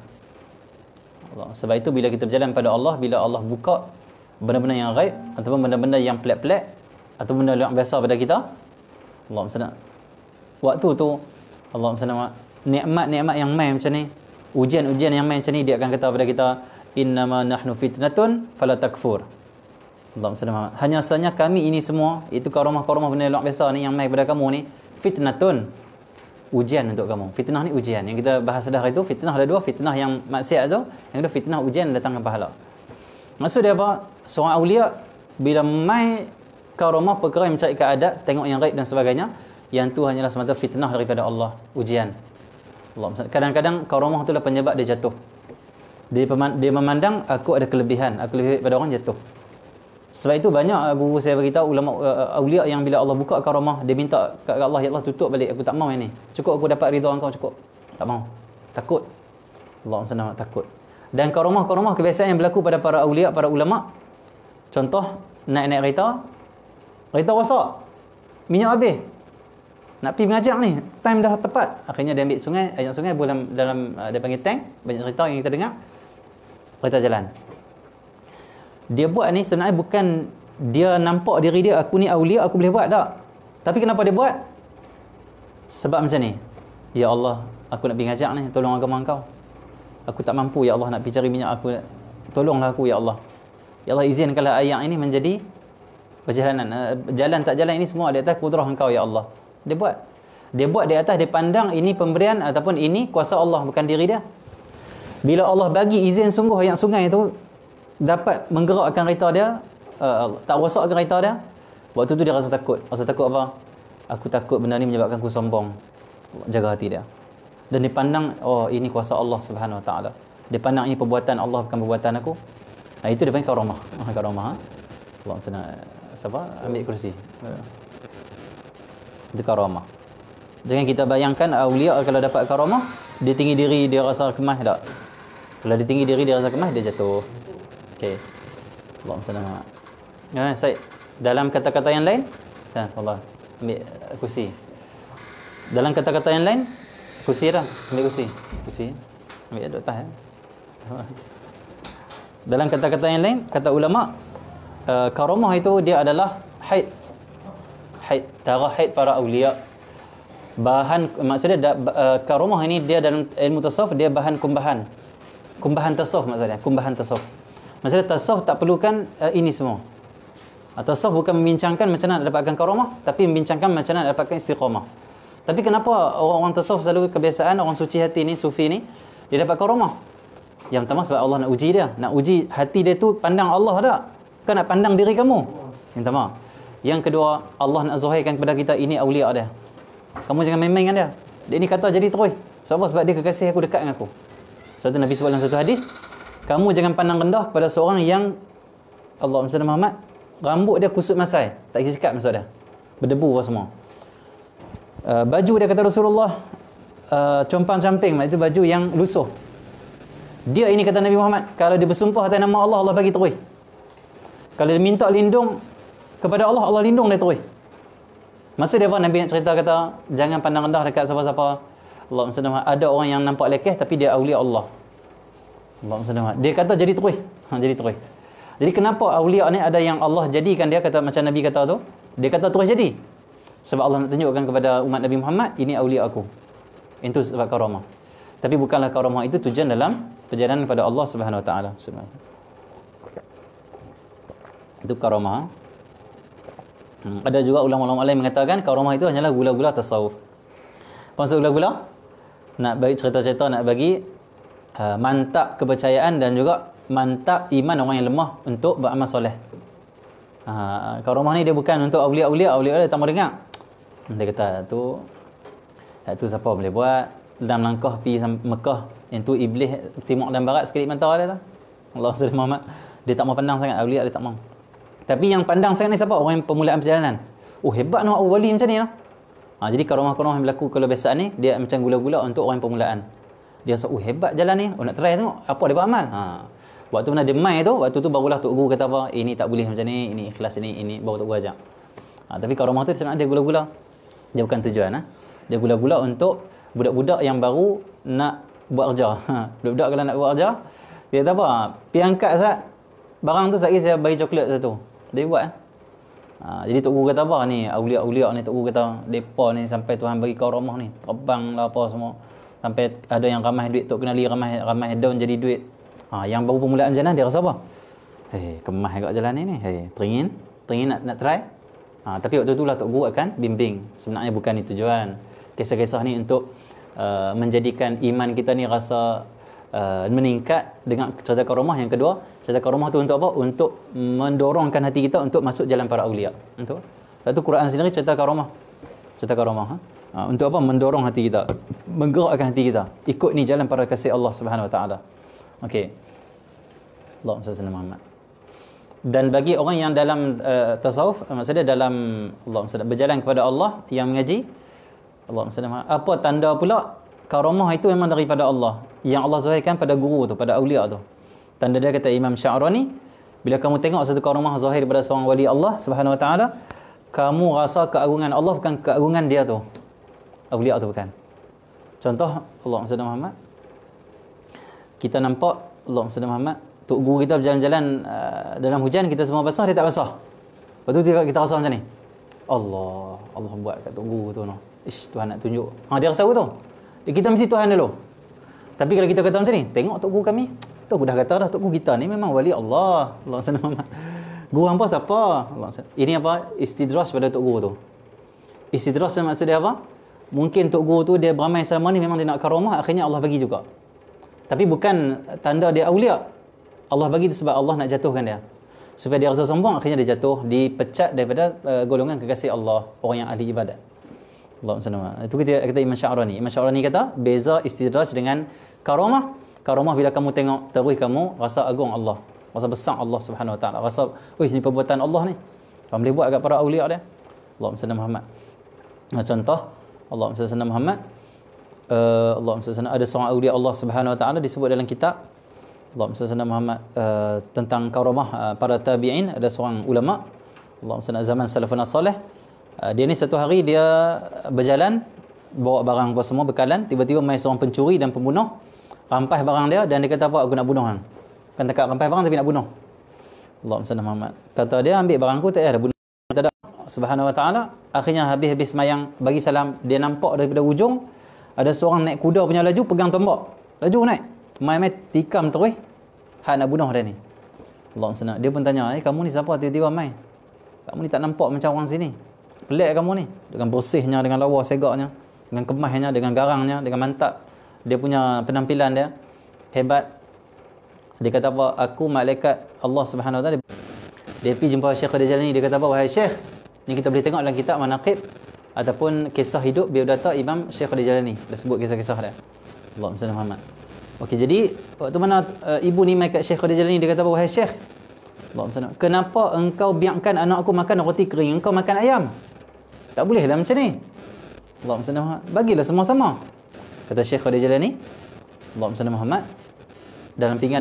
Allah. Sebab itu bila kita berjalan pada Allah, bila Allah buka benda-benda yang ghaib ataupun benda-benda yang pelik-pelik atau benda yang biasa pada kita, Allahumma salli. Waktu tu Allahumma salli, nikmat-nikmat yang main macam ni, ujian-ujian yang main macam ni, dia akan kata kepada kita, innama nahnu fitnatun fala takfur. Allahumma salli. Hanya sahaja kami ini semua, itu karamah-karamah benda luar biasa ni yang main kepada kamu ni, fitnatun, ujian untuk kamu. Fitnah ni ujian. Yang kita bahas dah itu, fitnah ada dua, fitnah yang maksiat tu, yang kedua fitnah ujian datangkan pahala. Maksud dia apa? Seorang awliya bila mai karamah perkara yang mencari keadaan, tengok yang ghaib dan sebagainya, yang tu hanyalah semata fitnah daripada Allah, ujian. Allah. Kadang-kadang karamah itulah penyebab dia jatuh. Dia memandang aku ada kelebihan, aku lebih daripada orang, jatuh. Sebab itu banyak guru saya beritahu, ulama awliya yang bila Allah buka karamah, dia minta kat Allah, ya Allah tutup balik, aku tak mau yang ni. Cukup aku dapat ridha engkau, cukup. Tak mau. Takut. Allah SWT takut. Dan karamah-karamah kebiasaan yang berlaku pada para awliya, para ulama. Contoh, naik-naik kereta rosak. Minyak habis. Nak pergi mengajar ni, time dah tepat. Akhirnya dia ambil sungai, ayat sungai dalam dia panggil tank, banyak cerita yang kita dengar. Kereta jalan. Dia buat ni sebenarnya bukan dia nampak diri dia, aku ni awliya, aku boleh buat tak. Tapi kenapa dia buat? Sebab macam ni. Ya Allah, aku nak pergi ngajak ni, tolong agama engkau. Aku tak mampu, ya Allah, nak pergi cari minyak, aku tolonglah aku, ya Allah. Ya Allah, izinkanlah ayat ini menjadi perjalanan. Jalan tak jalan ini semua di atas kudrah engkau, ya Allah. Dia buat. Dia buat di atas, dia pandang ini pemberian ataupun ini kuasa Allah, bukan diri dia. Bila Allah bagi izin sungguh yang sungai itu dapat menggerakkan kereta dia, tak rosakkan kereta dia, waktu tu dia rasa takut. Rasa takut apa? Aku takut benda ni menyebabkan aku sombong. Jaga hati dia. Dan dia pandang, oh ini kuasa Allah Subhanahu Wa Taala. Dia pandang ini perbuatan Allah, bukan perbuatan aku. Nah, itu dia panggil karamah. Karamah. Allah senang siapa ambil kursi. Itu karamah. Jangan kita bayangkan awliya kalau dapat karamah, dia tinggi diri, dia rasa kemas tak. Kalau dia tinggi diri, dia rasa kemas, dia jatuh. Okey. Allahumma salli ala Muhammad. Said, dalam kata-kata yang lain, Allah ambil kursi. Dalam kata-kata yang lain, kursi dah, ambil kursi. Kursi. Ambil duduk atas. Dalam kata-kata yang lain, kata ulama, karamah itu dia adalah haid. Darah haid para awliya. Maksudnya karamah ini dia dalam ilmu tasawuf dia bahan kumbahan tasawuf maksudnya, kumbahan tasawuf. Maksudnya tasawuf tak perlukan ini semua. Tasawuf bukan membincangkan macam mana nak dapatkan karamah, tapi membincangkan macam mana nak dapatkan istiqamah. Tapi kenapa orang-orang tasawuf selalu kebiasaan orang suci hati ni, sufi ni, dia dapat karamah? Yang pertama sebab Allah nak uji dia, nak uji hati dia tu pandang Allah tak? Kan nak pandang diri kamu. Yang pertama. Yang kedua, Allah nak zahirkan kepada kita ini awliya dia. Kamu jangan main-main dengan dia. Dia ni kata jadi terus. Sebab sebab dia kekasih aku, dekat dengan aku. Sebab tu Nabi sebut dalam satu hadis, kamu jangan pandang rendah kepada seorang yang Allahumma salli Muhammad, rambut dia kusut masai, tak sikat maksud dia. Berdebu apa semua. Baju dia kata Rasulullah compang-camping, itu baju yang lusuh. Dia ini kata Nabi Muhammad, kalau dia bersumpah atas nama Allah, Allah bagi terus. Kalau dia minta lindung kepada Allah, Allah lindung dia terus. Masa dia apa Nabi nak cerita kata jangan pandang rendah dekat siapa-siapa. Allahumma salli Muhammad. Ada orang yang nampak lekeh tapi dia awliya Allah. Allahumma salli Muhammad. Dia kata jadi terus. Jadi terus. Jadi kenapa awliya ni ada yang Allah jadikan dia kata macam Nabi kata tu? Dia kata terus jadi. Sebab Allah nak tunjukkan kepada umat Nabi Muhammad, ini awliya aku. Itu sebab karamah. Tapi bukanlah karamah itu tujuan dalam perjalanan kepada Allah Subhanahu Wa Taala. Itu karamah. Ada juga ulama-ulama lain mengatakan karamah itu hanyalah gula-gula tasawuf. Apa maksud gula-gula? Nak bagi cerita-cerita, nak bagi mantap kepercayaan dan juga mantap iman orang yang lemah untuk beramal soleh. Karamah ni dia bukan untuk awliya-awliya, awliya dia tak mau dengar. Dia kata tu siapa boleh buat dalam langkah pergi Mekah, yang tu iblis timur dan barat sekali mata dia tu. Allah SWT Muhammad, dia tak mau pandang sangat, awliya dia tak mau. Tapi yang pandang sangat ni siapa? Orang yang permulaan perjalanan. Oh hebat nak wali macam ni lah. Jadi karamah-karamah yang berlaku kalau biasa ni, dia macam gula-gula untuk orang permulaan. Dia rasa, hebat jalan ni. Nak try tengok. Apa dia beramal? Waktu mana dia main tu, waktu tu barulah Tok Guru kata apa, ini tak boleh macam ni, ini ikhlas ini baru Tok Guru ajak. Tapi karamah tu sebenarnya dia gula-gula. Dia bukan tujuan. Dia gula-gula untuk budak-budak yang baru nak buat kerja. Budak-budak kalau nak buat kerja, dia kata apa? Pergi angkat Zat. Barang tu sekali saya bagi coklat satu. Dia buat. Jadi Tok Guru kata apa ni, awliya-awliya ni, Tok Guru kata depa ni sampai Tuhan bagi karamah ni, terbang lah apa semua. Sampai ada yang ramai duit Tok kenali, ramai daun jadi duit. Yang baru permulaan jalan dia rasa apa? Kemas agak jalan ni. Teringin nak try. Tapi waktu itulah Tok Guru akan bimbing. Sebenarnya bukan itu tujuan. Kisah-kisah ni untuk menjadikan iman kita ni rasa meningkat dengan cerita karamah. Yang kedua, cerita karamah tu untuk apa? Untuk mendorongkan hati kita untuk masuk jalan para awliya. Untuk satu Quran sendiri cerita karamah. Cerita karamah. Untuk apa? Mendorong hati kita, menggerakkan hati kita ikut ni jalan para kasih Allah Subhanahu Wa Taala. Okey. Allahumma salli ala Muhammad. Dan bagi orang yang dalam tasawuf, maksudnya dalam berjalan kepada Allah, yang mengaji, Allahumma salli ala Muhammad. Apa tanda pula karamah itu memang daripada Allah, yang Allah zahirkan pada guru tu, pada awliya tu. Tanda dia kata Imam Sya'rani, bila kamu tengok satu karamah zahir pada seorang wali Allah Subhanahu Wa Taala, kamu rasa keagungan Allah, bukan keagungan dia tu. Awliya tu bukan. Contoh, Allahumma salli ala Muhammad. Kita nampak Allahumma salli ala Muhammad, Tok Guru kita berjalan-jalan dalam hujan, kita semua basah, dia tak basah. Lepas tu kita rasa macam ni. Allah buat kat Tok Guru tu. Tuhan nak tunjuk. Dia rasa tu. Kita mesti Tuhan dulu. Tapi kalau kita kata macam ni, tengok Tok Guru kami. Tok Guru dah kata dah, Tok Guru kita ni memang wali Allah. Allahumma salli ala Muhammad. Guru hampa siapa? Ini apa? Istidraj pada Tok Guru tu. Istidraj maksud dia apa? Mungkin Tok Guru tu dia beramai selama ni memang dia nak karamah, akhirnya Allah bagi juga. Tapi bukan tanda dia awliya. Allah bagi tu sebab Allah nak jatuhkan dia. Supaya dia rasa sombong, akhirnya dia jatuh, dipecat daripada golongan kekasih Allah, orang yang ahli ibadat. Allahumma salli ala. Itu kata Imam Sya'rani. Imam Sya'rani kata, beza istidraj dengan karamah. Karamah bila kamu tengok terus kamu rasa agung Allah, rasa besar Allah Subhanahu Wa Taala, rasa, ini perbuatan Allah ni. Kamu boleh buat kat para awliya dia. Allahumma salli ala Muhammad. Contoh, Allahumma salli ala Muhammad. Allahumma salli ala, ada seorang awliya Allah Subhanahu Wa Taala disebut dalam kitab Allahumma salli ala Muhammad, tentang karamah para tabi'in. Ada seorang ulama, Allahumma salli zaman salafun salih, dia ni satu hari dia berjalan bawa barang apa semua bekalan, tiba-tiba mai seorang pencuri dan pembunuh rampas barang dia, dan dia kata, apa, aku nak bunuh hang. Kan dekat rampas barang tapi nak bunuh. Allahumma salli ala Muhammad. Kata dia, ambil barangku, tak payah dah bunuh. Tak ada. Subhanahu wa ta'ala. Akhirnya habis-habis semayang bagi salam, dia nampak daripada ujung ada seorang naik kuda punya laju, pegang tombak, laju naik, mai tikam terus, hak nak bunuh dia ni. Allahumma salli. Dia pun tanya, kamu ni siapa tiba-tiba mai? Kamu ni tak nampak macam orang sini. Pelik kamu ni, dengan bersihnya, dengan lawa segaknya, dengan kemahnya, dengan garangnya, dengan mantap dia punya penampilan dia, hebat. Dia kata apa? Aku malaikat Allah Subhanahu wa taala. Dia pergi jumpa Syekh Jalani, dia kata apa? Wahai Syekh, ni kita boleh tengok dalam kitab Manaqib ataupun kisah hidup biodata Imam Syekh Jalani. Dah sebut kisah-kisah dia. Allahumma salli Muhammad. Okey, jadi waktu mana ibu ni mai kat Syekh Jalani, dia kata apa? Wahai Syekh, Allahumma salli, kenapa engkau biarkan anak aku makan roti kering, engkau makan ayam? Tak boleh lah macam ni. Allahumma salli Muhammad. Bagilah semua sama. Kata Syekh Jalani, Allahumma salli Muhammad, dalam pinggan,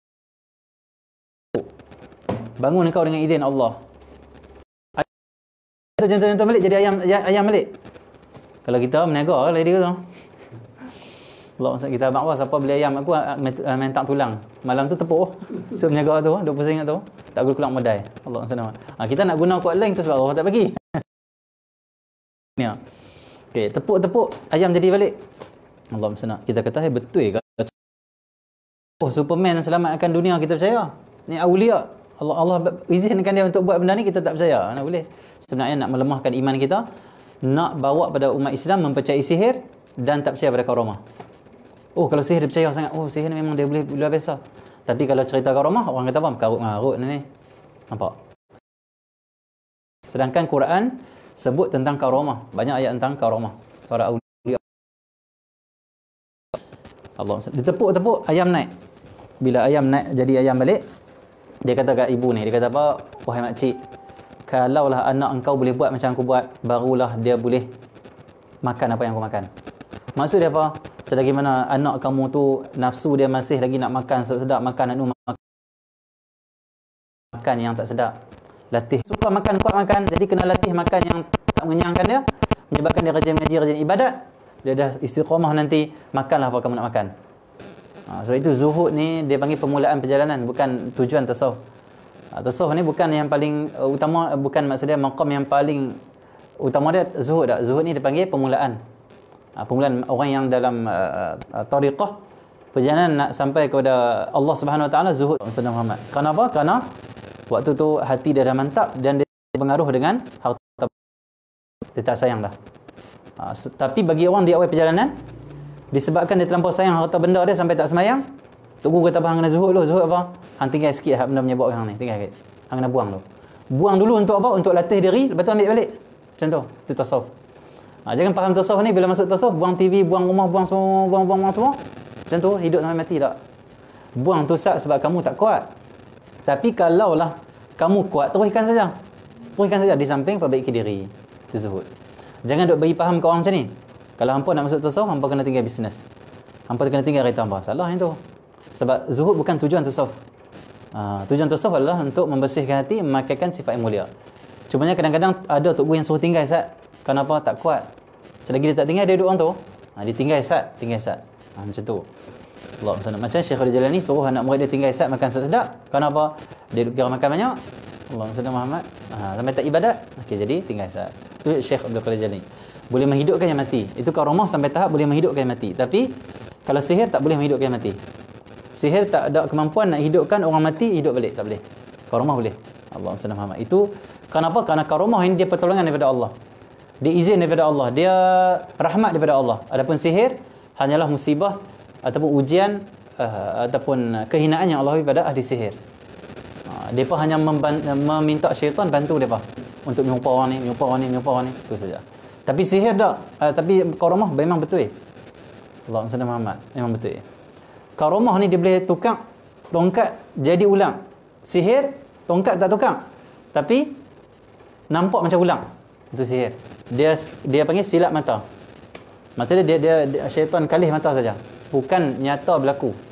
bangun kau dengan izin Allah. Jantan-jantan balik jadi ayam balik. Kalau kita meniaga lah dia tu. Allah, kita abang apa, siapa beli ayam aku mentak tulang. Malam tu tepuk. So meniaga tu 20 ringgit tu. Tak boleh keluar modal. Allah SWT. Kita nak guna kuat lain tu sebab Allah tak bagi. Ni. Okey, tepuk ayam jadi balik. Allah SWT. Kita kata betul ke? Oh, Superman selamatkan dunia, kita percaya. Ni awliya. Allah izinkan dia untuk buat benda ni, kita tak percaya. Mana boleh. Sebenarnya nak melemahkan iman kita, nak bawa pada umat Islam mempercayai sihir dan tak percaya pada karamah. Oh, kalau sihir dia percaya sangat. Oh, sihir ni memang dia boleh luar biasa. Tapi kalau cerita karamah, orang kata apa? Karut-karut ni. Nampak? Sedangkan Quran sebut tentang karamah. Banyak ayat tentang karamah. Para awliya. Allah. Ditepuk-tepuk, ayam naik. Bila ayam naik jadi ayam balik, dia kata kat ibu ni, dia kata apa? Wahai makcik, kalaulah anak engkau boleh buat macam aku buat, barulah dia boleh makan apa yang aku makan. Maksud dia apa? Selagi mana anak kamu tu nafsu dia masih lagi nak makan sedap, makan makan yang tak sedap. Latih suka makan, kuat makan, jadi kena latih makan yang tak mengenyangkan dia, menyebabkan dia rajin mengaji, rajin ibadat. Dia dah istiqamah nanti, makanlah apa kamu nak makan. Sebab itu zuhud ni dia panggil permulaan perjalanan, bukan tujuan tasawuf. Tasawuf ni bukan yang paling utama, bukan maksudnya maqam yang paling utama dia zuhud tak. Zuhud ni dia panggil permulaan. Permulaan orang yang dalam tariqah perjalanan nak sampai kepada Allah Subhanahu Wa Taala, zuhud Sayyidina Muhammad. Kenapa? Kerana waktu tu hati dia dah mantap dan dia pengaruh dengan harta. Dia tak sayang dah. Tapi bagi orang di awal perjalanan, disebabkan dia terlampau sayang harta benda dia sampai tak semayang, Tok Guru kata hang kena zuhud dulu. Zuhud apa? Hang tinggal sikit hak benda menyebabkan hang ni, tinggal sikit. Hang kena buang dulu. Buang dulu untuk apa? Untuk latih diri, lepas tu ambil balik. Macam tu. Itu tasawuf. Jangan faham tasawuf ni bila masuk tasawuf buang TV, buang rumah, buang semua, buang semua. Macam tu hidup sampai mati tak. Buang tu sat sebab kamu tak kuat. Tapi kalaulah kamu kuat, teruskan saja. Teruskan saja di samping perbaiki diri. Itu zuhud. Jangan duk bagi faham ke orang macam ni. Kalau hampa nak masuk tasawuf, hampa kena tinggal bisnes. Hampa kena tinggal kereta hampa. Salah yang tu. Sebab zuhud bukan tujuan tasawuf. Tujuan tasawuf adalah untuk membersihkan hati, memakaikan sifat yang mulia. Cumanya kadang-kadang ada Tok Guru yang suruh tinggal sat. Kenapa? Tak kuat. Selagi dia tak tinggal, dia duduk orang tu. Dia tinggal sat, tinggal sat. Macam tu. Allah SWT. Macam Syekh Jalani suruh anak murid dia tinggal sat, makan sedap. Kenapa? Dia kira makan banyak. Allah SWT Muhammad. Sampai tak ibadat. Okey, jadi tinggal sat. Itu Syekh Abdul Qadir Jalani. Boleh menghidupkan yang mati. Itu karamah sampai tahap boleh menghidupkan yang mati. Tapi kalau sihir tak boleh menghidupkan yang mati. Sihir tak ada kemampuan nak hidupkan orang mati hidup balik, tak boleh. Karamah boleh. Allah SWT. Itu kenapa? Kerana karamah ini dia pertolongan daripada Allah. Dia izin daripada Allah. Dia rahmat daripada Allah. Adapun sihir hanyalah musibah ataupun ujian ataupun kehinaan yang Allah bagi pada ahli sihir. Mereka hanya meminta syaitan bantu mereka untuk menyumpah orang ni, menyumpah orang ni, menyumpah orang ni. Itu saja. Tapi sihir tak. Tapi karamah memang betul. Allah SWT Muhammad. Memang betul. Karamah ni dia boleh tukar tongkat jadi ulang. Sihir, tongkat tak tukar. Tapi nampak macam ulang. Itu sihir. Dia panggil silap mata. Maksudnya dia syaitan kalih mata saja. Bukan nyata berlaku.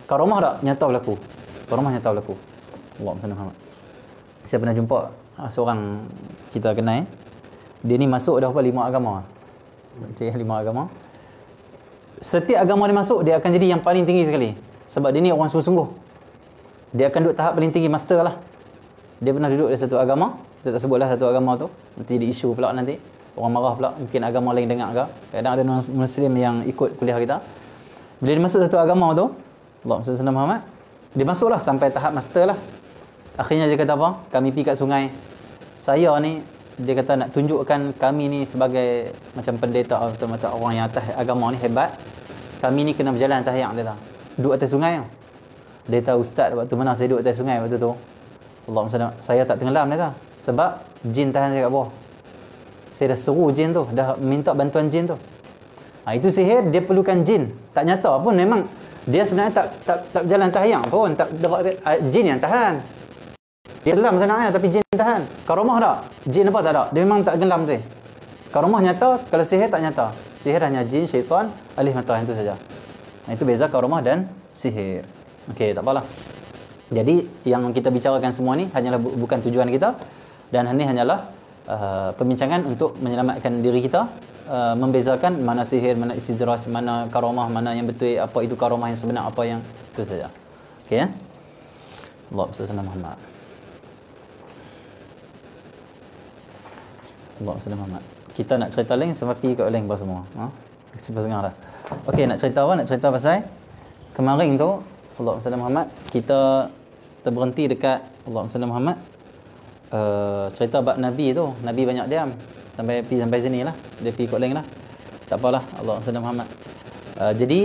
Karomah tak? Nyata berlaku. Karomah nyata berlaku. Allahumma salli Muhammad. Saya pernah jumpa seorang kita kenal. Dia ni masuk dah 5 agama. Cik 5 agama. Setiap agama dia masuk, dia akan jadi yang paling tinggi sekali. Sebab dia ni orang sungguh-sungguh. Dia akan duduk tahap paling tinggi, master lah. Dia pernah duduk di satu agama. Kita tak sebutlah satu agama tu. Nanti dia isu pula nanti. Orang marah pula. Mungkin agama lain dengar ke. Kadang ada non-Muslim yang ikut kuliah kita. Bila dia masuk satu agama tu, Allahumma salli Muhammad, dia masuklah sampai tahap master lah. Akhirnya dia kata apa? Kami pergi kat sungai. Saya ni, dia kata nak tunjukkan kami ni sebagai macam pendeta atau macam orang yang atas agama ni hebat. Kami ni kena berjalan atas yang dia tahu. Duduk atas sungai tau. Dia tahu ustaz waktu mana saya duduk atas sungai waktu tu. Allahumma salli, saya tak tenggelam dia tahu. Sebab jin tahan saya kat bawah. Saya dah seru jin tu, dah minta bantuan jin tu. Itu sihir, dia perlukan jin. Tak nyata pun, memang dia sebenarnya tak berjalan tahayang pun, tak jin yang tahan. Dia gelam sebenarnya tapi jin tahan. Karomah tak? Jin apa tak ada? Dia memang tak gelam tu. Karomah nyata, kalau sihir tak nyata. Sihir hanya jin, syaitan, alih mata, itu saja. Itu beza karomah dan sihir. Okey, tak apalah. Jadi yang kita bicarakan semua ni hanyalah bukan tujuan kita, dan ini hanyalah pembincangan untuk menyelamatkan diri kita, membezakan mana sihir, mana istidraj, mana karomah, mana yang betul, apa itu karomah yang sebenar, apa yang itu saja. Okey ya. Allahumma salli Muhammad. Allahumma salli Muhammad. Kita nak cerita lain seperti kat lain apa semua. Sebesar dah. Okey, nak cerita apa? Nak cerita pasal kemarin tu Allahumma salli Muhammad, kita terberhenti dekat Allahumma salli Muhammad, cerita bab Nabi tu. Nabi banyak diam sampai sini lah. Dia pergi kot lain lah. Tak apalah. Allahumma salli Muhammad. Jadi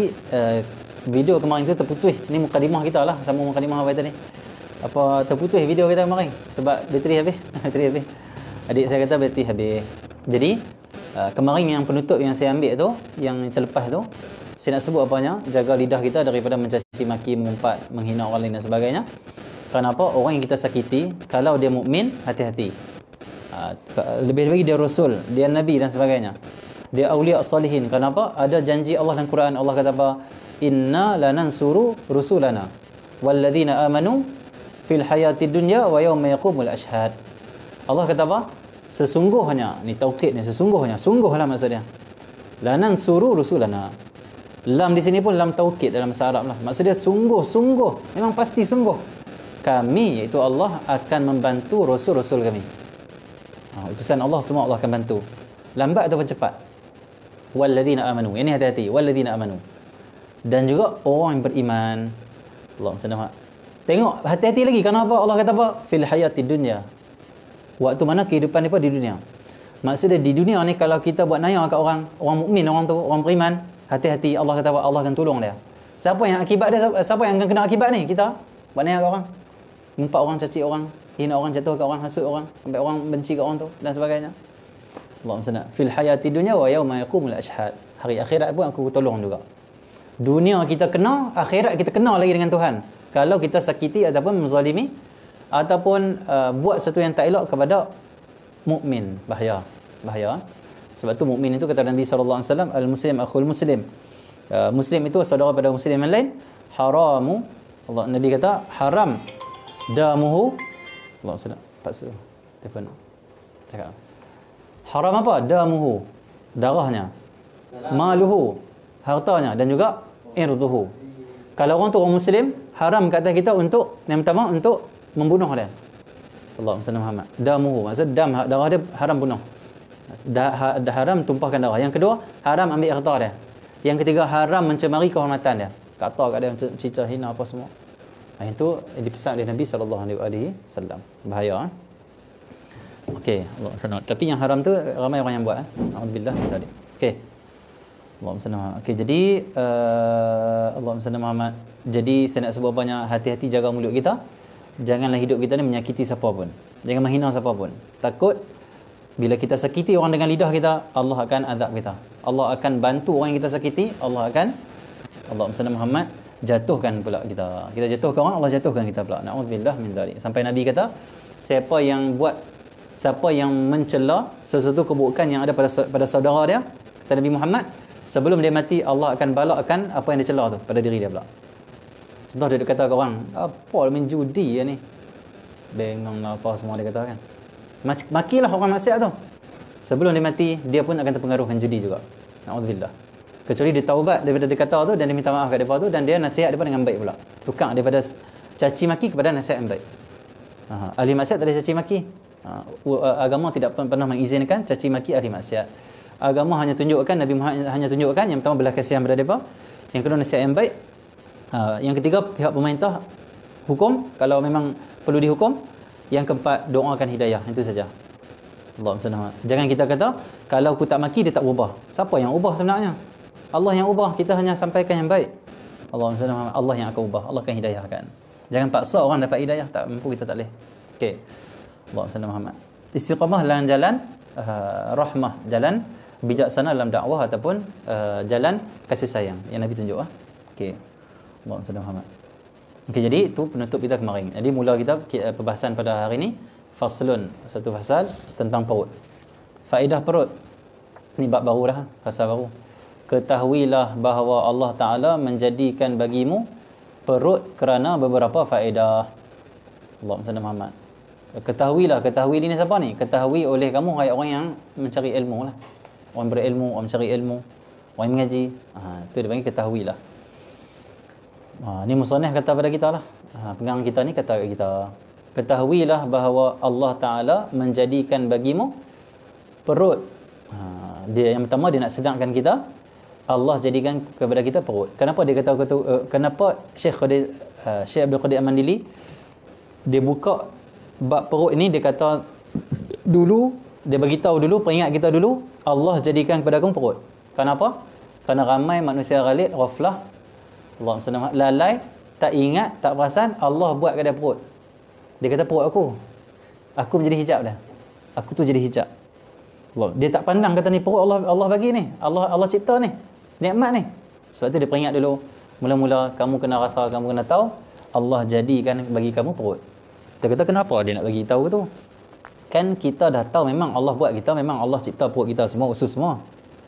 video kemarin tu terputus. Ni mukadimah kita lah, sama mukadimah apa tadi. Apa terputus video kita kemarin sebab bateri habis. Bateri habis. Adik saya kata bateri habis. Jadi kemarin yang penutup yang saya ambil tu, yang terlepas tu, saya nak sebut apanya, jaga lidah kita daripada mencaci maki, mengumpat, menghina orang lain dan sebagainya. Kenapa? Orang yang kita sakiti, kalau dia mukmin, hati-hati. Lebih-lebih dia rasul, dia nabi dan sebagainya. Dia awliya salihin. Kenapa? Ada janji Allah dalam Quran. Allah kata apa? Inna lanansuru rusulana walladzina amanu fil hayatid dunya wa yawma yaqumul ashhad. Allah kata apa? Sesungguhnya, ni taukid ni, sesungguhnya, sungguhlah maksudnya. Lanansuru rusulana. Lam di sini pun lam taukid dalam bahasa Arab lah. Maksudnya sungguh, memang pasti sungguh. Kami, iaitu Allah, akan membantu rasul-rasul kami. Utusan Allah, semua Allah akan bantu. Lambat ataupun cepat. Walladzina amanu. Ini hati-hati. Walladzina amanu. Dan juga orang yang beriman. Allah SWT. Tengok, hati-hati lagi. Kenapa Allah kata apa? Fil hayatid dunya. Waktu mana kehidupan mereka di dunia. Maksudnya di dunia ni, kalau kita buat naya kat orang mukmin, orang tu, orang beriman, hati-hati. Allah kata apa? Allah akan tolong dia. Siapa yang akibat dia? Siapa yang akan kena akibat ni? Kita buat naya kat orang. Ngumpat orang, caci orang, hina orang, jatuh kat orang, hasut orang, sampai orang benci kat orang tu dan sebagainya. Allahumma salli. Fil hayati dunya wa yauma yaqumul ashhad. Hari akhirat pun aku tolong juga. Dunia kita kena, akhirat kita kena lagi dengan Tuhan. Kalau kita sakiti ataupun menzalimi ataupun buat sesuatu yang tak elok kepada mukmin, bahaya. Sebab tu mukmin itu kata Nabi sallallahu alaihi wasallam, al-muslim akhul muslim. Muslim itu saudara pada muslim yang lain. Haramu, Allah Nabi kata haram damuhu. Allah sallallahu paksa telefon cakap. Haram apa? Damuhu, darahnya. Maluhu, hartanya, dan juga irduhu. Kalau orang tu orang muslim, haram kata kita untuk yang pertama untuk membunuh dia. Allahumma salli Muhammad. Damuhu, maksud dam, darah dia haram bunuh. Haram tumpahkan darah. Yang kedua, haram ambil harta dia. Yang ketiga, haram mencemari kehormatan dia. Kata kat dia macam cicah, hina apa semua. Itu dipesan oleh Nabi SAW. Bahaya. Okey, Allah SWT. Tapi yang haram tu ramai orang yang buat. Alhamdulillah tadi. Okey. Allahumma salli Muhammad. Okey, jadi Allahumma salli Muhammad. Jadi saya nak sebut banyak, hati-hati jaga mulut kita. Janganlah hidup kita ni menyakiti siapa pun. Jangan menghina siapa pun. Takut bila kita sakiti orang dengan lidah kita, Allah akan azab kita. Allah akan bantu orang yang kita sakiti, Allah akan, Allahumma salli Muhammad, jatuhkan pula kita. Kita jatuhkan orang, Allah jatuhkan kita pula. Na'udzubillah min dzalik. Sampai Nabi kata, siapa yang mencela sesuatu keburukan yang ada pada saudara dia, kata Nabi Muhammad, sebelum dia mati, Allah akan balakkan apa yang dia cela tu pada diri dia pula. Contoh dia kata ke orang, apa main judi ya ni? Bengong lah apa semua dia kata kan. Makilah orang maksiat tu. Sebelum dia mati, dia pun akan terpengaruh dengan judi juga. Na'udzubillah. Kecuali dia taubat daripada dia kata tu dan dia minta maaf kat depa tu dan dia nasihat depa dengan baik pula. Tukar daripada caci maki kepada nasihat yang baik. Ahli maksiat tak boleh caci maki. Agama tidak pernah mengizinkan caci maki ahli maksiat. Agama hanya tunjukkan, Nabi Muhammad hanya tunjukkan yang pertama belas kasihan pada depa, yang kedua nasihat yang baik, yang ketiga pihak pemerintah hukum kalau memang perlu dihukum, yang keempat doakan hidayah. Itu saja. Allahumma salli alaihi. Jangan kita kata kalau aku tak maki dia tak berubah. Siapa yang ubah sebenarnya? Allah yang ubah, kita hanya sampaikan yang baik. Allahumma salli alaihi. Allah yang akan ubah, Allah akan hidayahkan. Jangan paksa orang dapat hidayah, tak mampu kita tak boleh. Okey. Allahumma salli Muhammad. Istiqamah dalam jalan rahmah, jalan bijaksana dalam dakwah ataupun jalan kasih sayang yang Nabi tunjuk. Okey. Allahumma salli Muhammad. Okey, jadi itu penutup kita kemarin. Jadi mula kita perbahasan pada hari ini faslun, satu fasal tentang perut. Faedah perut. Ni bab baru dah, fasal baru. Ketahuilah bahawa Allah Ta'ala menjadikan bagimu perut kerana beberapa faedah. Allahumma salli Muhammad. Ketahuilah, ketahui ini siapa ni? Ketahui oleh kamu hai orang yang mencari ilmu lah. Orang berilmu, orang mencari ilmu, orang yang mengaji. Itu dia panggil ketahuilah. Ni musannaf kata pada kita lah. Pegang kita ni kata kita. Ketahuilah bahawa Allah Ta'ala menjadikan bagimu perut. Dia yang pertama dia nak sedangkan kita. Allah jadikan kepada kita perut. Kenapa dia kata kenapa Syekh Abdul Qadir Al-Mandili dia buka bab perut ini, dia kata dulu, dia bagi tahu dulu, peringat kita dulu, Allah jadikan kepada kamu perut. Kenapa? Kerana ramai manusia ghalid, ghaflah, Allahumma lalai, tak ingat, tak perasan Allah buat kepada perut. Dia kata perut aku menjadi hijab dah. Aku tu jadi hijab. Dia tak pandang kata ni perut Allah bagi ni. Allah cipta ni. Nikmat ni. Sebab tu dia peringat dulu. Mula-mula kamu kena rasa, kamu kena tahu Allah jadikan bagi kamu perut. Dia kata kenapa dia nak bagi tahu tu? Kan kita dah tahu memang Allah buat kita, memang Allah cipta perut kita semua, usus semua.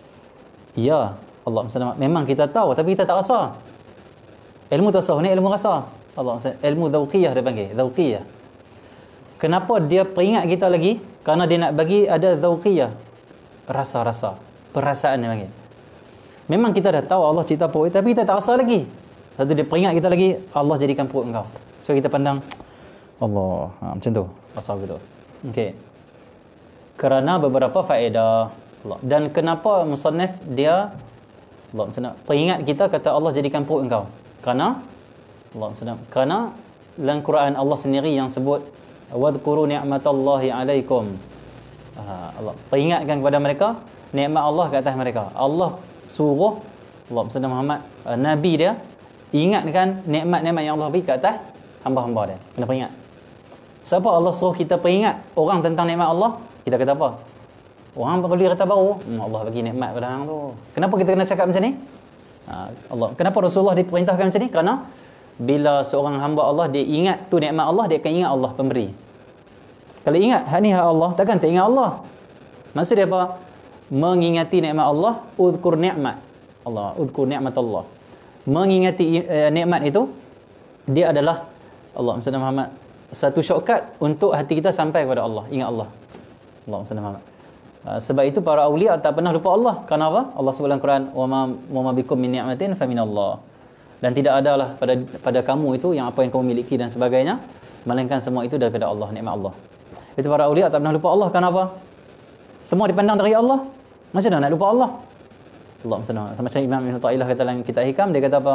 Ya, Allah memang kita tahu tapi kita tak rasa. Ilmu tasawuf ni ilmu rasa. Ilmu dzauqiyah dia panggil, dzauqiyah. Kenapa dia peringat kita lagi? Kerana dia nak bagi ada dzauqiyah. Rasa-rasa, perasaan dia panggil. Memang kita dah tahu Allah cipta perut tapi kita tak rasa lagi. Satu dia peringat kita lagi, Allah jadikan perut engkau. So kita pandang Allah, macam tu rasa gitu. Okey. Kerana beberapa faedah Allah. Dan kenapa musannaf dia Allah peringat kita kata Allah jadikan perut engkau? Kerana kerana dalam Quran Allah sendiri yang sebut wadhkuru ni'matallahi alaikum. Allah peringatkan kepada mereka nikmat Allah ke atas mereka. Allah suruh Allah Muhammad Nabi dia ingatkan nikmat-nikmat yang Allah beri ke atas hamba-hamba dia. Kena peringat. Siapa Allah suruh kita peringat orang tentang nikmat Allah, kita kata apa? Orang perlu kata baru, Allah bagi nikmat pada hang tu. Kenapa kita kena cakap macam ni? Allah. Kenapa Rasulullah diperintahkan macam ni? Kerana bila seorang hamba Allah dia ingat tu nikmat Allah, dia akan ingat Allah pemberi. Kalau ingat hak ni hak Allah, takkan tak ingat Allah. Maksud dia apa? Mengingati nikmat Allah, uzkur nikmat Allah, uzkur nikmat Allah. Mengingati nikmat itu dia adalah Allah Muhammad satu shortcut untuk hati kita sampai kepada Allah, ingat Allah. Allah Muhammad. Sebab itu para awliya tak pernah lupa Allah. Kenapa? Allah sebut dalam Quran, wa ma bikum min ni'matin fa minallah. Dan tidak adalah pada kamu itu yang apa yang kamu miliki dan sebagainya, melainkan semua itu daripada Allah, nikmat Allah. Itu para awliya tak pernah lupa Allah. Kenapa? Semua dipandang dari Allah. Macam mana nak lupa Allah? Allah Subhanahu. Macam Imam Ibn Ta'ilah kata dalam kitab Hikam, dia kata apa?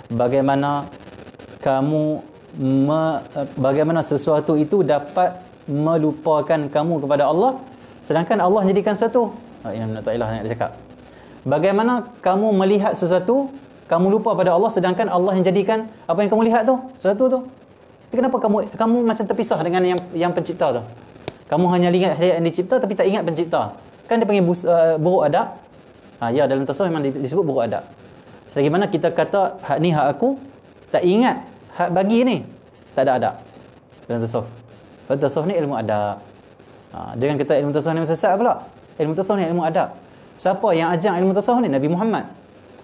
Bagaimana sesuatu itu dapat melupakan kamu kepada Allah, sedangkan Allah jadikan sesuatu. Imam Ibn Ta'ilah nak cakap, bagaimana kamu melihat sesuatu, kamu lupa pada Allah, sedangkan Allah yang jadikan apa yang kamu lihat tu, sesuatu tu. Tapi kenapa kamu macam terpisah dengan yang pencipta tu? Kamu hanya ingat yang dicipta tapi tak ingat pencipta. Kan dia panggil buruk adab. Ya, dalam tasawuf memang disebut buruk adab. Sebagaimana kita kata hak ni hak aku, tak ingat hak bagi ni, tak ada adab dalam tasawuf. Tasawuf ni ilmu adab. Jangan kata ilmu tasawuf ni sesat pula. Ilmu tasawuf ni ilmu adab. Siapa yang ajar ilmu tasawuf ni? Nabi Muhammad.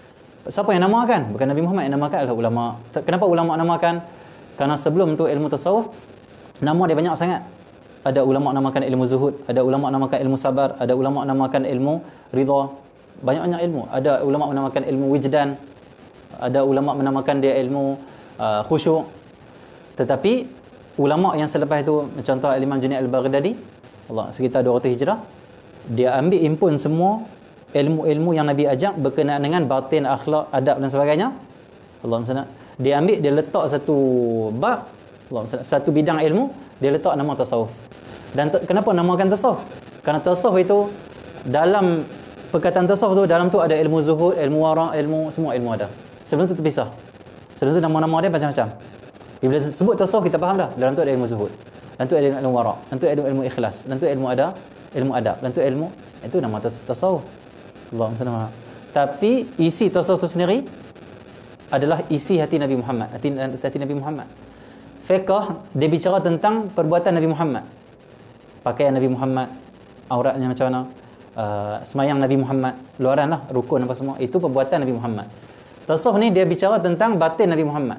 Siapa yang namakan? Bukan Nabi Muhammad yang namakan, adalah ulama. Kenapa ulama namakan? Karena sebelum tu ilmu tasawuf, nama dia banyak sangat. Ada ulama namakan ilmu zuhud, ada ulama namakan ilmu sabar, ada ulama namakan ilmu ridha. Banyak-banyak ilmu. Ada ulama menamakan ilmu wijdan, ada ulama menamakan dia ilmu khusyuk. Tetapi ulama yang selepas itu, contoh Imam Junaid al-Baghdadi, Allah sekitar 200 Hijrah, dia ambil impun semua ilmu-ilmu yang Nabi ajak berkenaan dengan batin, akhlak, adab dan sebagainya. Allah SWT. Dia ambil, dia letak satu bab, Allah SWT, satu bidang ilmu, dia letak nama tasawuf. Dan kenapa namakan tasawuf? Kerana tasawuf itu, dalam perkataan tasawuf tu, dalam tu ada ilmu zuhud, ilmu wara', ilmu, semua ilmu ada. Sebelum tu terpisah. Sebelum tu nama-nama dia macam-macam. Bila sebut tasawuf kita faham dah. Dalam tu ada ilmu zuhud, dalam tu ada ilmu wara', dalam tu ada ilmu ikhlas, dalam tu ilmu adab, dalam tu ilmu, itu nama tasawuf. Allah SWT. Tapi isi tasawuf tu sendiri adalah isi hati Nabi Muhammad, hati Nabi Muhammad. Fiqh dia bicara tentang perbuatan Nabi Muhammad, pakaian Nabi Muhammad, auratnya macam mana, semayang Nabi Muhammad, luaran lah, rukun apa semua, itu perbuatan Nabi Muhammad. Tasawuf ni dia bicara tentang batin Nabi Muhammad,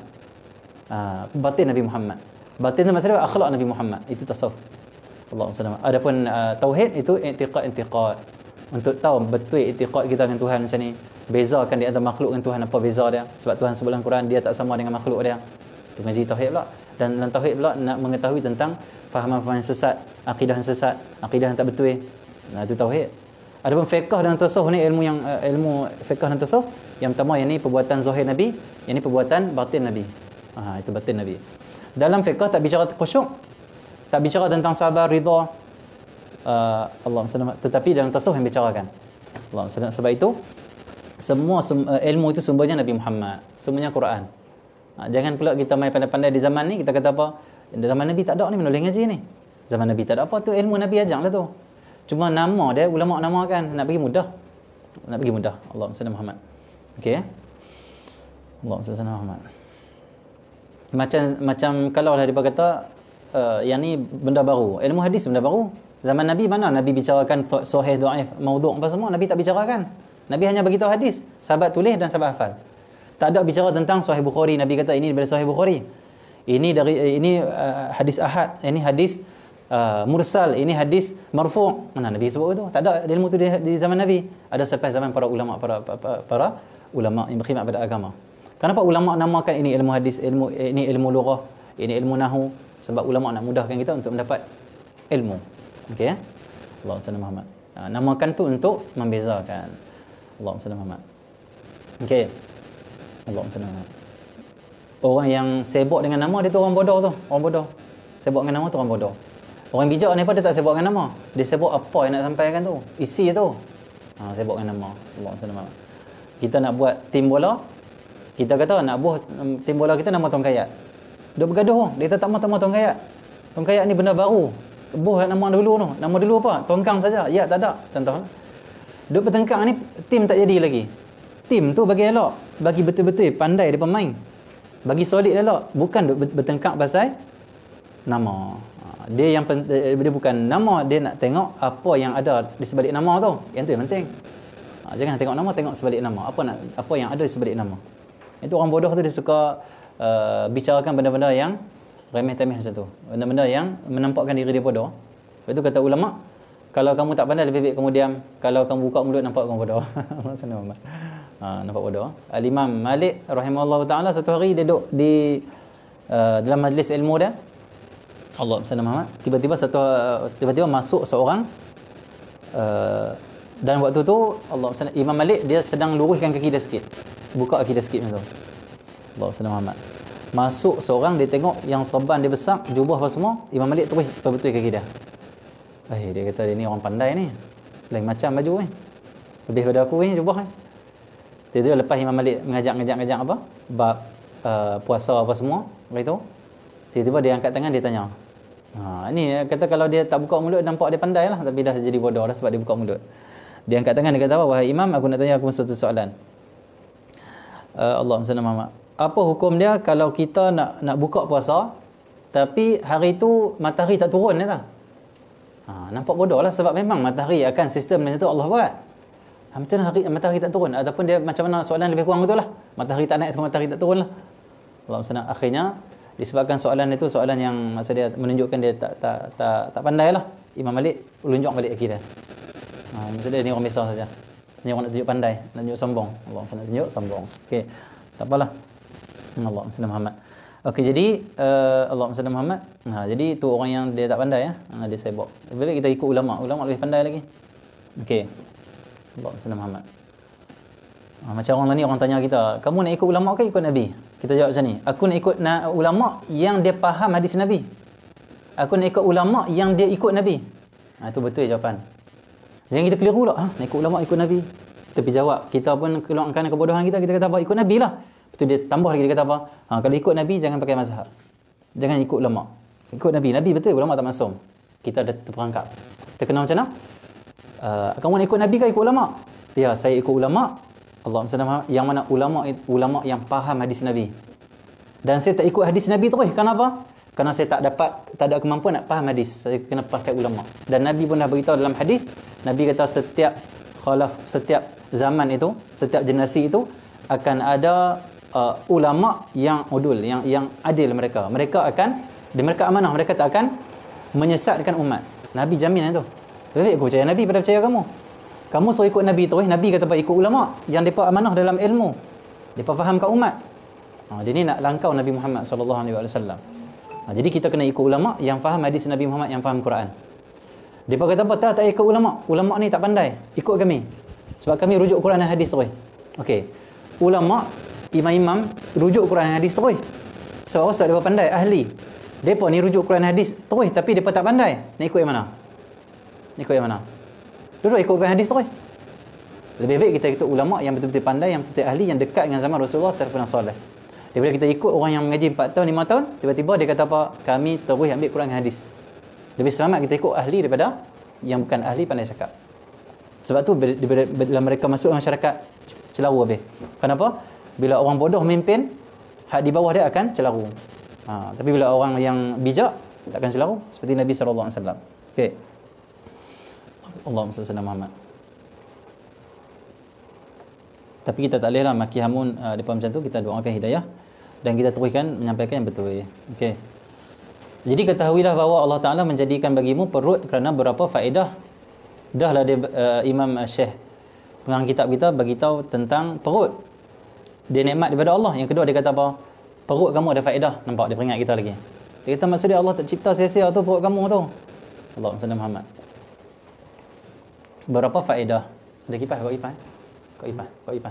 batin Nabi Muhammad. Batin tu maksudnya akhlak Nabi Muhammad, itu tasawuf. Allah SWT. Adapun tauhid itu i'tiqad. Untuk tahu betul i'tiqad kita dengan Tuhan macam ni, bezakan di antara makhluk dengan Tuhan, apa beza dia? Sebab Tuhan sebut dalam Quran dia tak sama dengan makhluk dia. Itu ngaji tauhid pula. Dan dalam tauhid pula nak mengetahui tentang fahaman-fahaman sesat, akidah yang sesat, akidah yang tak betul. Nah, itu tauhid. Adapun fiqh dan tasawuf ni ilmu yang ilmu fiqh dan tasawuf, yang pertama yang ni perbuatan zahir Nabi, yang ni perbuatan batin Nabi. Itu batin Nabi. Dalam fiqh tak bicara khusyuk, tak bicara tentang sabar, ridha, Allah SWT. Tetapi dalam tasawuf yang bicarakan Allah SWT. Sebab itu semua ilmu itu sumbernya Nabi Muhammad, semuanya Quran. Jangan pula kita main pandai-pandai di zaman ni, kita kata apa, di zaman Nabi tak ada ni, mana boleh ngaji ni. Zaman Nabi tak ada apa, tu ilmu Nabi ajak lah tu. Cuma nama dia ulama namakan, nak bagi mudah, nak bagi mudah. Allah SWT Muhammad. Okey, Allah SWT Muhammad. Macam kalau lah dia kata yang ni benda baru, ilmu hadis benda baru. Zaman Nabi mana Nabi bicarakan sahih, dhaif, maudhu' apa semua, Nabi tak bicarakan. Nabi hanya beritahu hadis, sahabat tulis dan sahabat hafal. Tak ada bicara tentang sahih Bukhari. Nabi kata ini daripada sahih Bukhari, ini hadis ahad, ini hadis mursal, ini hadis marfu'. Mana Nabi sebut itu? Tak ada ilmu tu di zaman Nabi. Ada sampai zaman para ulama, para ulama yang berkhidmat pada agama. Kenapa ulama namakan ini ilmu hadis, ini ilmu lughah, ini ilmu nahwu? Sebab ulama nak mudahkan kita untuk mendapat ilmu. Okey, Allahumma salli Muhammad. Namakan tu untuk membezakan. Allahumma salli Muhammad. Okey, Allahumma salli Muhammad. Orang yang sibuk dengan nama dia tu orang bodoh tu. Orang bodoh. Sibuk dengan nama tu orang bodoh. Orang bijak ni pun dia tak sibuk dengan nama. Dia sibuk apa yang nak sampaikan tu, isi tu. Sibuk dengan nama. Allahumma salli Muhammad. Kita nak buat tim bola, kita kata nak buat tim bola kita nama Tuan Kayat. Dia bergaduh, dia tak mahu Tuan Kayat. Tuan Kayat ni benda baru. Buh nama dulu tu. Nama dulu apa? Tongkang saja. Ya, tak ada. Contoh. Duk bertengkang ni, tim tak jadi lagi. Tim tu bagi elok, bagi betul-betul pandai dia pemain. Bagi solid elok, bukan duk bertengkang pasal nama. Dia bukan nama, dia nak tengok apa yang ada di sebalik nama tu. Yang tu yang penting. Jangan tengok nama, tengok sebalik nama. Apa yang ada di sebalik nama. Itu orang bodoh tu dia suka bicarakan benda-benda yang remeh-temeh macam tu. Benda-benda yang menampakkan diri dia bodoh. Lepas tu kata ulama, kalau kamu tak pandai lebih baik kamu diam. Kalau kamu buka mulut nampak kamu bodoh. Nampak bodoh. Al-Imam Malik rahimahullah ta'ala satu hari dia duduk di dalam majlis ilmu dia. Allah SWT. Tiba-tiba masuk seorang dan waktu tu Allah SWT, Imam Malik dia sedang luruskan kaki dia sikit. Buka kaki dia sikit macam tu. Allah SWT. Masuk seorang, dia tengok yang serban dia besar, jubah apa semua, Imam Malik terus betul kaki dia. Dia kata dia ni orang pandai ni. Lain macam baju ni. Lebih pada aku ni jubah ni. Tiba-tiba lepas Imam Malik mengajak apa? Bab puasa apa semua, begitu. Tiba-tiba dia angkat tangan, dia tanya. Ini kata kalau dia tak buka mulut nampak dia pandai lah, tapi dah jadi bodoh dah sebab dia buka mulut. Dia angkat tangan, dia kata apa? Wahai Imam, aku nak tanya aku satu soalan. Allahumma salli Muhammad. Apa hukum dia kalau kita nak buka puasa tapi hari tu matahari tak turun dia tak? Nampak bodoh lah sebab memang matahari akan sistem macam tu Allah buat. Macam mana matahari tak turun? Ataupun dia macam mana soalan lebih kurang itulah. Matahari tak naik atau matahari tak turun lah. Allah SWT akhirnya disebabkan soalan itu soalan yang masa dia menunjukkan dia tak pandai lah. Imam Malik lunjuk balik akidah. Maksud dia ni orang misal saja. Ni orang nak tunjuk pandai, nak tunjuk sombong. Allah SWT tunjuk sombong. Okey. Tak apalah. Allah SWT. Okey, jadi Allah SWT Muhammad. Jadi tu orang yang dia tak pandai ya. Dia sibuk. Lebih baik kita ikut ulama. Ulama lebih pandai lagi. Okey. Allah SWT Muhammad. Macam orang ni orang tanya kita, kamu nak ikut ulama ke ikut Nabi? Kita jawab macam ni. Aku nak ikut ulama yang dia faham hadis Nabi. Aku nak ikut ulama yang dia ikut Nabi. Itu betul jawapan. Jangan kita keliru pula. Nak ikut ulama ikut Nabi. Tapi jawab, kita pun keluarkan kebodohan kita kata apa? Ikut Nabi lah. Lepas tu dia tambah lagi, dia kata apa? Kalau ikut Nabi jangan pakai mazhab. Jangan ikut ulama. Ikut Nabi. Nabi betul, ulama tak masum. Kita ada terperangkap. Kita kena macam mana? Kamu nak ikut Nabi ke ikut ulama? Ya, saya ikut ulama. Allah SWT yang mana ulama yang faham hadis Nabi. Dan saya tak ikut hadis Nabi terus. Kenapa? Kerana saya tak ada kemampuan nak faham hadis. Saya kena pakai ulama. Dan Nabi pun dah beritahu dalam hadis, Nabi kata setiap zaman itu, setiap generasi itu akan ada ulama yang udul, yang adil mereka. Mereka amanah, mereka tak akan menyesatkan umat. Nabi jamin itu. Jadi aku percaya Nabi pada percaya kamu. Kamu suruh ikut Nabi terus, Nabi kata ikut ulama yang depa amanah dalam ilmu. Depa faham kat umat. Dia ni nak langkau Nabi Muhammad sallallahu alaihi wasallam. Jadi kita kena ikut ulama yang faham hadis Nabi Muhammad, yang faham Quran. Depa kata apa? Tak ikut ulama. Ulama ni tak pandai. Ikut kami. Sebab kami rujuk Quran dan hadis terus. Okey. Ulama, imam-imam rujuk Quran dan hadis terus. Sebab depa pandai, ahli. Depa ni rujuk Quran dan hadis terus tapi depa tak pandai. Nak ikut yang mana? Ikut yang mana? Duduk ikut hadis terus. Lebih baik kita ikut ulama yang betul-betul pandai, yang betul ahli, yang dekat dengan zaman Rasulullah sallallahu alaihi wasallam. Daripada kita ikut orang yang mengaji 4 tahun, 5 tahun, tiba-tiba dia kata apa? Kami terus ambil Quran dan hadis. Lebih selamat kita ikut ahli daripada yang bukan ahli pandai cakap. Sebab tu bila mereka masuk masyarakat celaru habis. Kenapa? Bila orang bodoh memimpin, hak di bawah dia akan celaru. Tapi bila orang yang bijak takkan celaru seperti Nabi sallallahu alaihi wasallam. Okey. Allahumma salli ala Muhammad. Tapi kita tak bolehlah maki hamun depa macam tu, kita doakan hidayah dan kita teruskan menyampaikan yang betul. Okey. Jadi ketahuilah bahawa Allah Taala menjadikan bagimu perut kerana berapa faedah. Dahlah dia Imam Syekh pengarang kitab kita bagi tahu tentang perut. Dia nikmat daripada Allah. Yang kedua dia kata apa? Perut kamu ada faedah. Nampak dia peringat kita lagi. Dia kata maksud dia Allah tak cipta sia-sia tu perut kamu tu. Allahumma salli Muhammad. Berapa faedah? Ada kipas kau kipas? Kau kipas.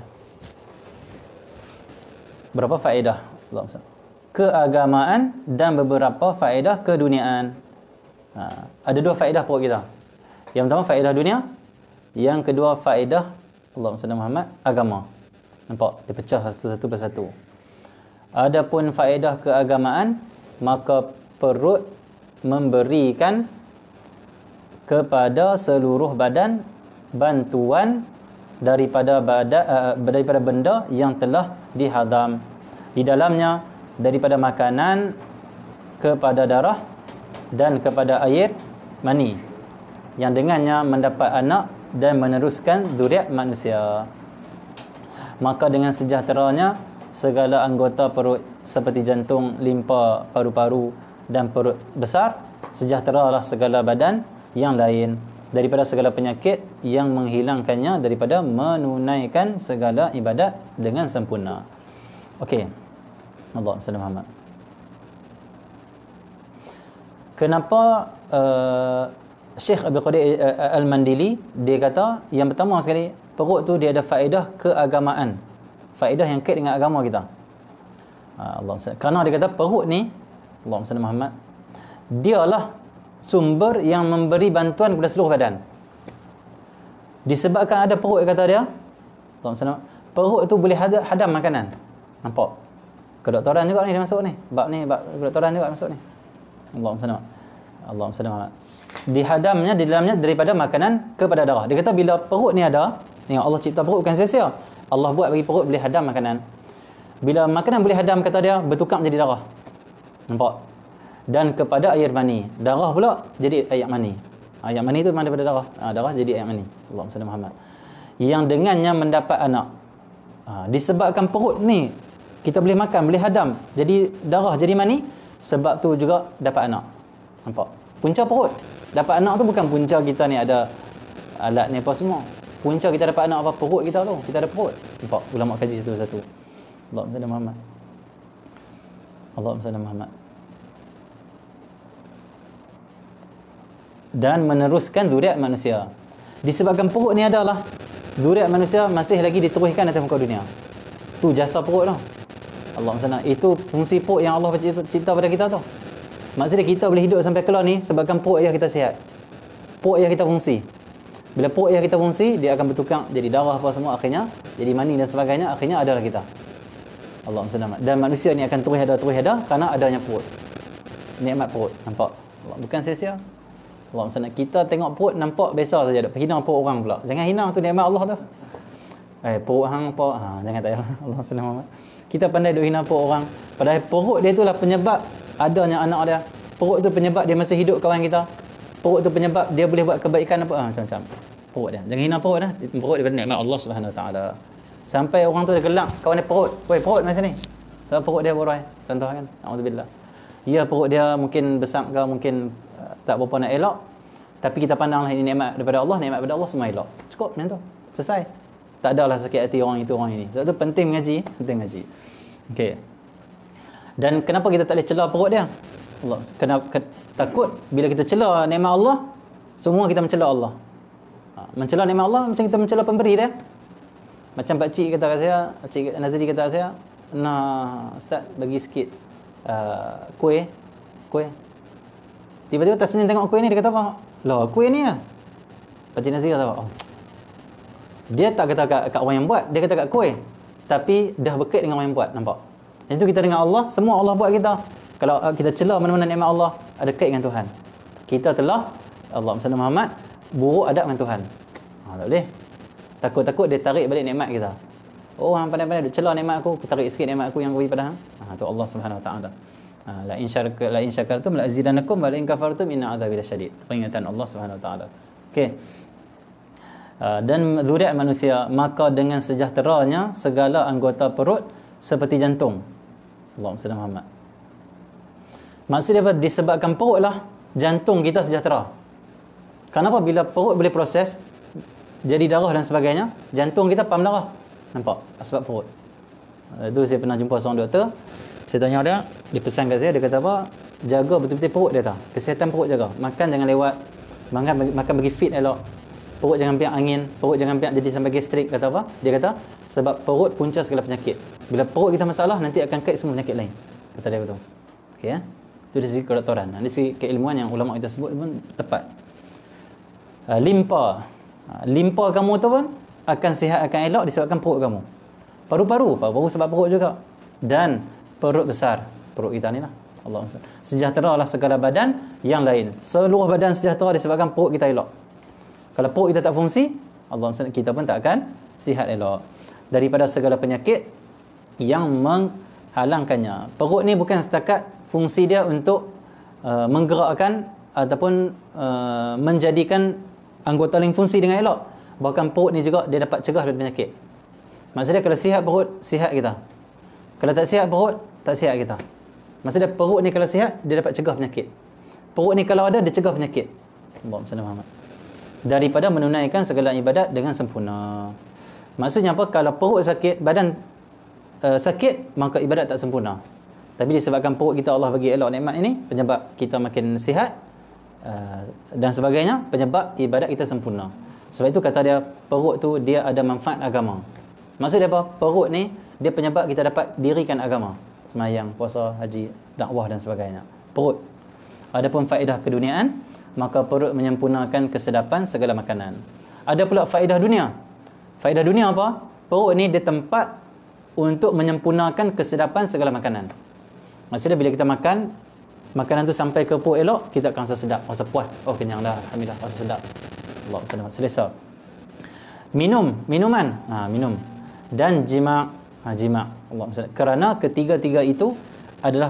Berapa faedah? Allahumma salli. Keagamaan dan beberapa faedah keduniaan. Ada 2 faedah perut kita. Yang pertama faedah dunia, yang kedua faedah Allahumma salli Muhammad agama. Nampak? Dia pecah satu persatu. Adapun faedah keagamaan, maka perut memberikan kepada seluruh badan bantuan daripada benda yang telah dihadam di dalamnya, daripada makanan kepada darah dan kepada air mani yang dengannya mendapat anak dan meneruskan zuriat manusia. Maka dengan sejahteranya segala anggota perut seperti jantung, limpa, paru-paru dan perut besar, sejahteralah segala badan yang lain daripada segala penyakit yang menghilangkannya daripada menunaikan segala ibadat dengan sempurna. Okey. Allahumma salli Muhammad. Kenapa Syekh Abdul Qadir Al-Mandili dia kata yang pertama sekali perut tu dia ada faedah keagamaan. Faedah yang kait dengan agama kita. Allahumma salli. Kerana dia kata perut ni Allahumma salli Muhammad, dialah sumber yang memberi bantuan kepada seluruh badan. Disebabkan ada perut, kata dia, perut tu boleh hadam makanan. Nampak? Kedoktoran juga ni dia masuk ni. Bab kedoktoran juga masuk ni. Allahumma salli. Dihadamnya di dalamnya daripada makanan kepada darah. Dia kata bila perut ni ada, tengok Allah cipta perut bukan sia-sia. Allah buat bagi perut boleh hadam makanan. Bila makanan boleh hadam, kata dia, bertukar menjadi darah. Nampak? Dan kepada air mani. Darah pula jadi air mani. Air mani tu memang daripada darah. Darah jadi air mani. Allahumma salli Muhammad. yang dengannya mendapat anak. Disebabkan perut ni kita boleh makan, boleh hadam, jadi darah, jadi mani, sebab tu juga dapat anak. Nampak? Punca perut. Dapat anak tu bukan punca kita ni ada alat ni apa semua. Punca kita dapat anak apa? Perut kita tu. Kita ada perut. Nampak? Ulama kaji satu-satu. Allahumma salli Muhammad. Allahumma salli Muhammad. Dan meneruskan zuriat manusia. Disebabkan perut ni adalah zuriat manusia masih lagi diteruskan atas muka dunia. Tu jasa perut tu. Allahumma salli. Itu fungsi perut yang Allah cipta pada kita tu. Maksudnya kita boleh hidup sampai kelar ni sebabkan perut ayah kita sihat. Perut ayah kita fungsi. Bila perut ayah kita fungsi, dia akan bertukar jadi darah apa semua, akhirnya jadi mani dan sebagainya, akhirnya adalah kita. Allahumma salli. Dan manusia ni akan terus ada kerana adanya perut. Nikmat perut. Nampak? Bukan sia-sia. Allahumma salli. Kita tengok perut nampak biasa saja, tak hina perut orang pula. Jangan hina, tu nikmat Allah tu. Perut hang apa? Jangan tak yalah. Allahumma salli Muhammad. Kita pandai duk hina perut orang. Padahal perut dia itulah penyebab adanya anak dia. Perut tu penyebab dia masih hidup kawan kita. Perut tu penyebab dia boleh buat kebaikan apa macam-macam. Perut dia. Jangan hina perut dah. Perut daripada nikmat Allah Subhanahu Wa Taala. Sampai orang tu dia gelak kawan dia perut. Woi perut mari sini. Sebab perut dia borai. Contoh kan. Alhamdulillah. Ya perut dia mungkin besar ke mungkin tak berapa nak elok. Tapi kita pandanglah ini nikmat daripada Allah, nikmat daripada Allah semua elok. Cukup macam tu. Selesai. Tak adalah sakit hati orang itu orang ini. Sebab tu penting mengaji, penting mengaji. Okey. Dan kenapa kita tak boleh celah perut dia? Allah takut bila kita celah nikmat Allah, semua kita mencela Allah. Mencela nikmat Allah macam kita mencela pemberi dia. Macam pak cik kata kat saya, Cik Nazri kata kat saya, "Nah, ustaz bagi sikit kuih." Tiba-tiba tersenyum tengok kuih ni, dia kata apa? "Lah, kuih ni ah." Pak Cik Nazri kata apa? Dia tak kata kat orang yang buat, dia kata kat kuih. Tapi dah berkait dengan orang yang buat, nampak? Yang tu kita dengan Allah, semua Allah buat kita. Kalau kita celah mana-mana nikmat Allah, ada kait dengan Tuhan. Kita telah Allahumma salli Muhammad buruk adab dengan Tuhan. Tak boleh. Takut-takut dia tarik balik nikmat kita. Oh, hang pandai-pandai duk celah nikmat aku tarik sikit nikmat aku yang aku bagi pada hang. Tu Allah Subhanahu Wa Taala. La in syakartum la azidannakum wa la in kafartum inna adzabi lasyadid. Peringatan Allah Subhanahu Wa Taala. Okey. Dan zuriat manusia, maka dengan sejahteranya segala anggota perut seperti jantung. Allahumma salli Muhammad. Maksudnya apa? Disebabkan perut lah jantung kita sejahtera. Kenapa? Bila perut boleh proses jadi darah dan sebagainya, jantung kita pam darah. Nampak? Sebab perut. Itu saya pernah jumpa seorang doktor. Saya tanya dia pesan kat saya, dia kata apa? Jaga betul-betul perut dia tak. Kesihatan perut jaga. Makan jangan lewat. Makan bagi fit elok. Perut jangan biar angin, perut jangan biar jadi sampai gastrik, kata apa? Dia kata sebab perut punca segala penyakit. Bila perut kita masalah, nanti akan kait semua penyakit lain. Kata dia betul. Okey ya. Itu dari segi kedoktoran. Dari segi keilmuan yang ulama kita sebut pun tepat. Limpa kamu tu pun akan sihat, akan elok disebabkan perut kamu. Paru-paru sebab perut juga. Dan perut besar, perut kita ni lah. Allahumma salli. Sejahteralah segala badan yang lain. Seluruh badan sejahtera disebabkan perut kita elok. Kalau perut kita tak fungsi, Allahumma salli, kita pun tak akan sihat elok. Daripada segala penyakit yang menghalangkannya. Perut ni bukan setakat fungsi dia untuk menggerakkan ataupun menjadikan anggota lain fungsi dengan elok. Bahkan perut ni juga dia dapat cegah dari penyakit. Maksudnya kalau sihat perut, sihat kita. Kalau tak sihat perut, tak sihat kita. Maksudnya perut ni kalau sihat, dia dapat cegah penyakit. Perut ni kalau ada, dia cegah penyakit. Allahumma salli Muhammad. Daripada menunaikan segala ibadat dengan sempurna. Maksudnya apa? Kalau perut sakit, badan sakit, maka ibadat tak sempurna. Tapi disebabkan perut kita Allah bagi elok nikmat ini, penyebab kita makin sihat dan sebagainya, penyebab ibadat kita sempurna. Sebab itu kata dia, perut tu dia ada manfaat agama. Maksudnya apa? Perut ni dia penyebab kita dapat dirikan agama. Semayang, puasa, haji, dakwah dan sebagainya. Perut. Adapun faedah keduniaan, maka perut menyempurnakan kesedapan segala makanan. Ada pula faedah dunia. Faedah dunia apa? Perut ni dia tempat untuk menyempurnakan kesedapan segala makanan. Maksudnya bila kita makan, makanan tu sampai ke perut elok, kita akan rasa sedap, rasa puas. Oh, kenyang dah, alhamdulillah, rasa sedap. Allahumma selesa. Minuman. Minum. Dan jima'. Jima'. Allahumma. Kerana ketiga-tiga itu adalah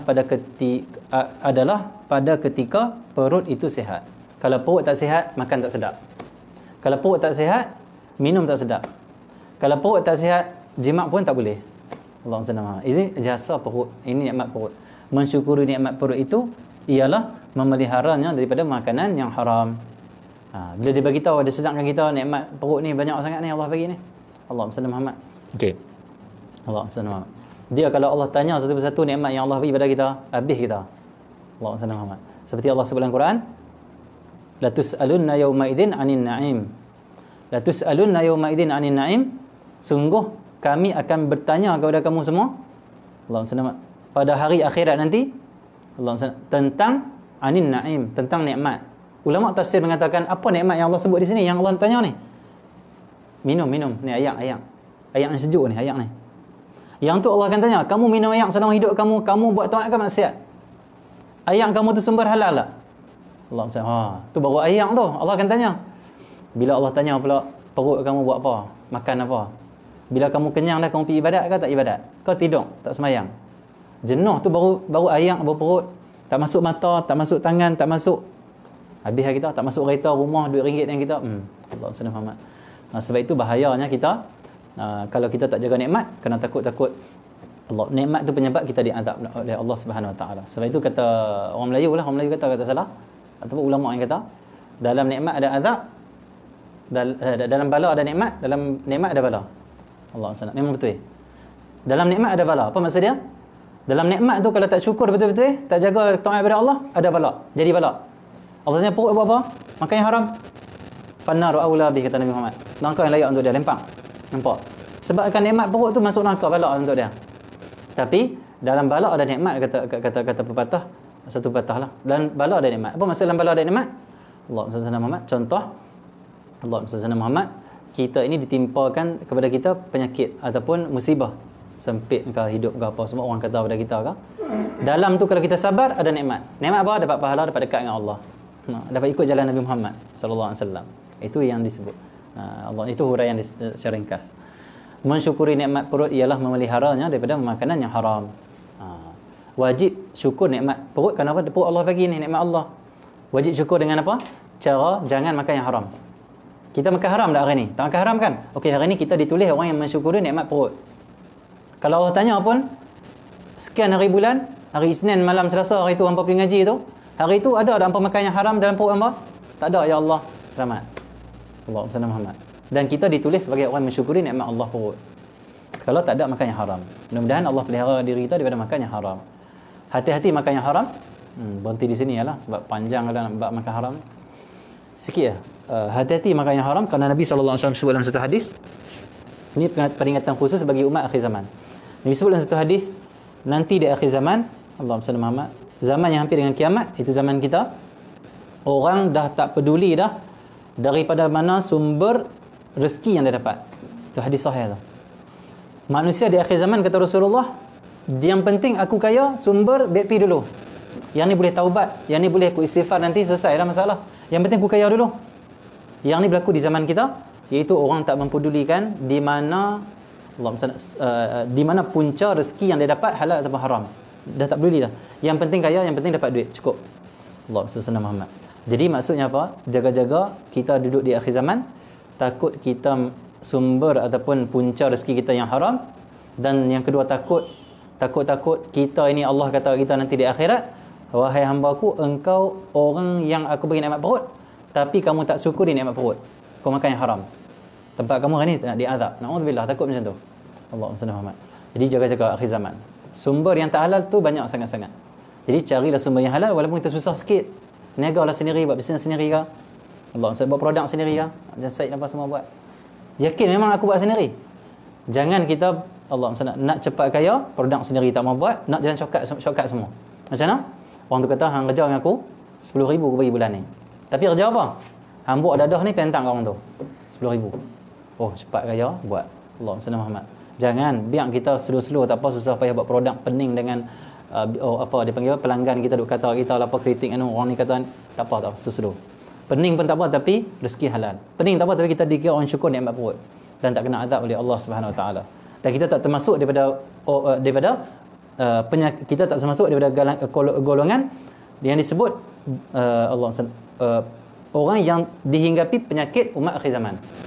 pada ketika perut itu sihat. Kalau perut tak sihat, makan tak sedap. Kalau perut tak sihat, minum tak sedap. Kalau perut tak sihat, jimat pun tak boleh. Allah SWT. Ini jasa perut. Ini nikmat perut. Mensyukuri nikmat perut itu ialah memeliharanya daripada makanan yang haram. Bila dia bagi tahu, dia sedangkan kita nikmat perut ni banyak sangat ni Allah bagi ni. Allah SWT Muhammad. Okey. Allah SWT Muhammad. Dia kalau Allah tanya satu persatu nikmat yang Allah bagi pada kita, habis kita. Allah SWT Muhammad. Seperti Allah sebut dalam Quran, la tus'alunna yawma idzin 'anin na'im. La tus'alunna yawma idzin 'anin na'im. Sungguh kami akan bertanya kepada kamu semua, Allah SWT, pada hari akhirat nanti, Allah SWT, tentang anin na'im, tentang nikmat. Ulama tafsir mengatakan, apa nikmat yang Allah sebut di sini yang Allah tanya ni? Minum ni ayak yang sejuk ni, ayak ni. Yang tu Allah akan tanya, kamu minum ayak selama hidup kamu buat taat ke maksiat? Ayak kamu tu sumber halal tak? Allah SWT, tu baru ayak tu Allah akan tanya. Bila Allah tanya pula, perut kamu buat apa? Makan apa? Bila kamu kenyang dah, kamu pergi ibadat ke tak ibadat? Kau tidur, tak semayang. Jenuh tu baru ayak, baru perut. Tak masuk mata, tak masuk tangan, tak masuk. Habis kita, tak masuk kereta, rumah, duit ringgit yang kita. Allah SWT. Sebab itu bahayanya kita, kalau kita tak jaga nikmat, kena takut-takut. Allah, nikmat tu penyebab kita diazab oleh Allah Subhanahu Wa Taala. Sebab itu kata orang Melayu kata salah. Ataupun ulama yang kata, dalam nikmat ada azab, dalam bala ada nikmat, dalam nikmat ada bala. Allah SWT. Memang betul. Dalam nikmat ada bala. Apa maksud dia? Dalam nikmat tu kalau tak syukur betul-betul, tak jaga taat kepada Allah, ada bala. Jadi bala. Allah tanya perut buat apa? Makan yang haram. Fannaru aula bih, kata Nabi Muhammad. Neraka yang layak untuk dia. Lempang. Nampak? Sebabkan nikmat perut tu masuk neraka, bala untuk dia. Tapi dalam bala ada nikmat, kata pepatah, satu pepatah lah. Dan bala ada nikmat. Apa maksud dalam bala ada nikmat? Allah SWT Muhammad. Contoh, Allah SWT Muhammad, kita ini ditimpakan kepada kita penyakit ataupun musibah, sempit ke hidup ke apa, semua orang kata pada kita ke. Dalam tu kalau kita sabar, ada nikmat. Nikmat apa? Dapat pahala, dapat dekat dengan Allah. Dapat ikut jalan Nabi Muhammad sallallahu alaihi wasallam. Itu yang disebut. Allah itu huraian secara ringkas. Mensyukuri nikmat perut ialah memeliharanya daripada makanan yang haram. Wajib syukur nikmat perut. Kenapa? Perut Allah bagi ni, nikmat Allah. Wajib syukur dengan apa? Cara jangan makan yang haram. Kita makan haram tak hari ni? Tak makan haram kan? Okey, hari ni kita ditulis orang yang mensyukuri nikmat perut. Kalau Allah tanya pun, sekian hari bulan, hari Isnin malam Selasa, hari tu hampa pergi ngaji tu, hari tu ada hampa makan yang haram dalam perut hampa? Tak ada, ya Allah. Selamat. Allah SWT Muhammad. Dan kita ditulis sebagai orang mensyukuri nikmat Allah perut. Kalau tak ada makan yang haram. Mudah-mudahan Allah pelihara diri kita daripada makan yang haram. Hati-hati makan yang haram. Berhenti di sini yalah, sebab panjang kalau nak makan haram. Sikit hati-hati makan yang haram, kerana Nabi SAW sebut dalam satu hadis. Ini peringatan khusus bagi umat akhir zaman. Nabi sebut dalam satu hadis, nanti di akhir zaman, Allah SWT Muhammad, zaman yang hampir dengan kiamat, itu zaman kita, orang dah tak peduli dah daripada mana sumber rezeki yang dia dapat. Itu hadis sahih tu. Manusia di akhir zaman, kata Rasulullah, yang penting aku kaya, sumber BP dulu. Yang ni boleh taubat, yang ni boleh aku istighfar, nanti selesai dah masalah. Yang penting aku kaya dulu. Yang ni berlaku di zaman kita, iaitu orang tak mempedulikan di mana di mana punca rezeki yang dia dapat, halal atau haram. Dah tak peduli dah. Yang penting kaya, yang penting dapat duit, cukup. Allah SWT Muhammad. Jadi maksudnya apa? Jaga-jaga kita duduk di akhir zaman, takut kita sumber ataupun punca rezeki kita yang haram. Dan yang kedua, takut kita ini, Allah kata kita nanti di akhirat, wahai hamba-Ku, engkau orang yang aku beri nikmat perut, tapi kamu tak syukuri nikmat perut, kau makan yang haram. Tempat kamu hari ni nak diazab. Na'udzubillah, takut macam tu. Allah SWT. Jadi jaga-jaga akhir zaman. Sumber yang tak halal tu banyak sangat-sangat. Jadi carilah sumber yang halal, walaupun kita susah sikit. Niagalah sendiri, buat bisnes sendiri ke. Allah SWT buat produk sendiri ke. Macam Syed apa semua buat. Yakin memang aku buat sendiri. Jangan kita, Allah SWT, nak cepat kaya, produk sendiri tak mau buat, nak jalan shortcut semua. Macam mana? Orang tu kata, hang kerja dengan aku 10,000 aku bagi bulan ni. Tapi kerja apa? Hang buat dadah ni pentang kat orang tu 10,000. Oh, cepat kaya, buat. Allah SWT Muhammad. Jangan biar kita slow-slow, tak apa susah payah buat produk, pening dengan apa dia panggil, pelanggan kita duk kata kita apa kritik orang ni kata, tak apa slow. Pening pun tak apa, tapi rezeki halal. Pening tak apa, tapi kita dikira orang syukur nikmat perut dan tak kena azab oleh Allah Subhanahu Wa Taala. Dan kita tak termasuk daripada penyakit, kita tak termasuk daripada golongan yang disebut orang yang dihinggapi penyakit umat akhir zaman.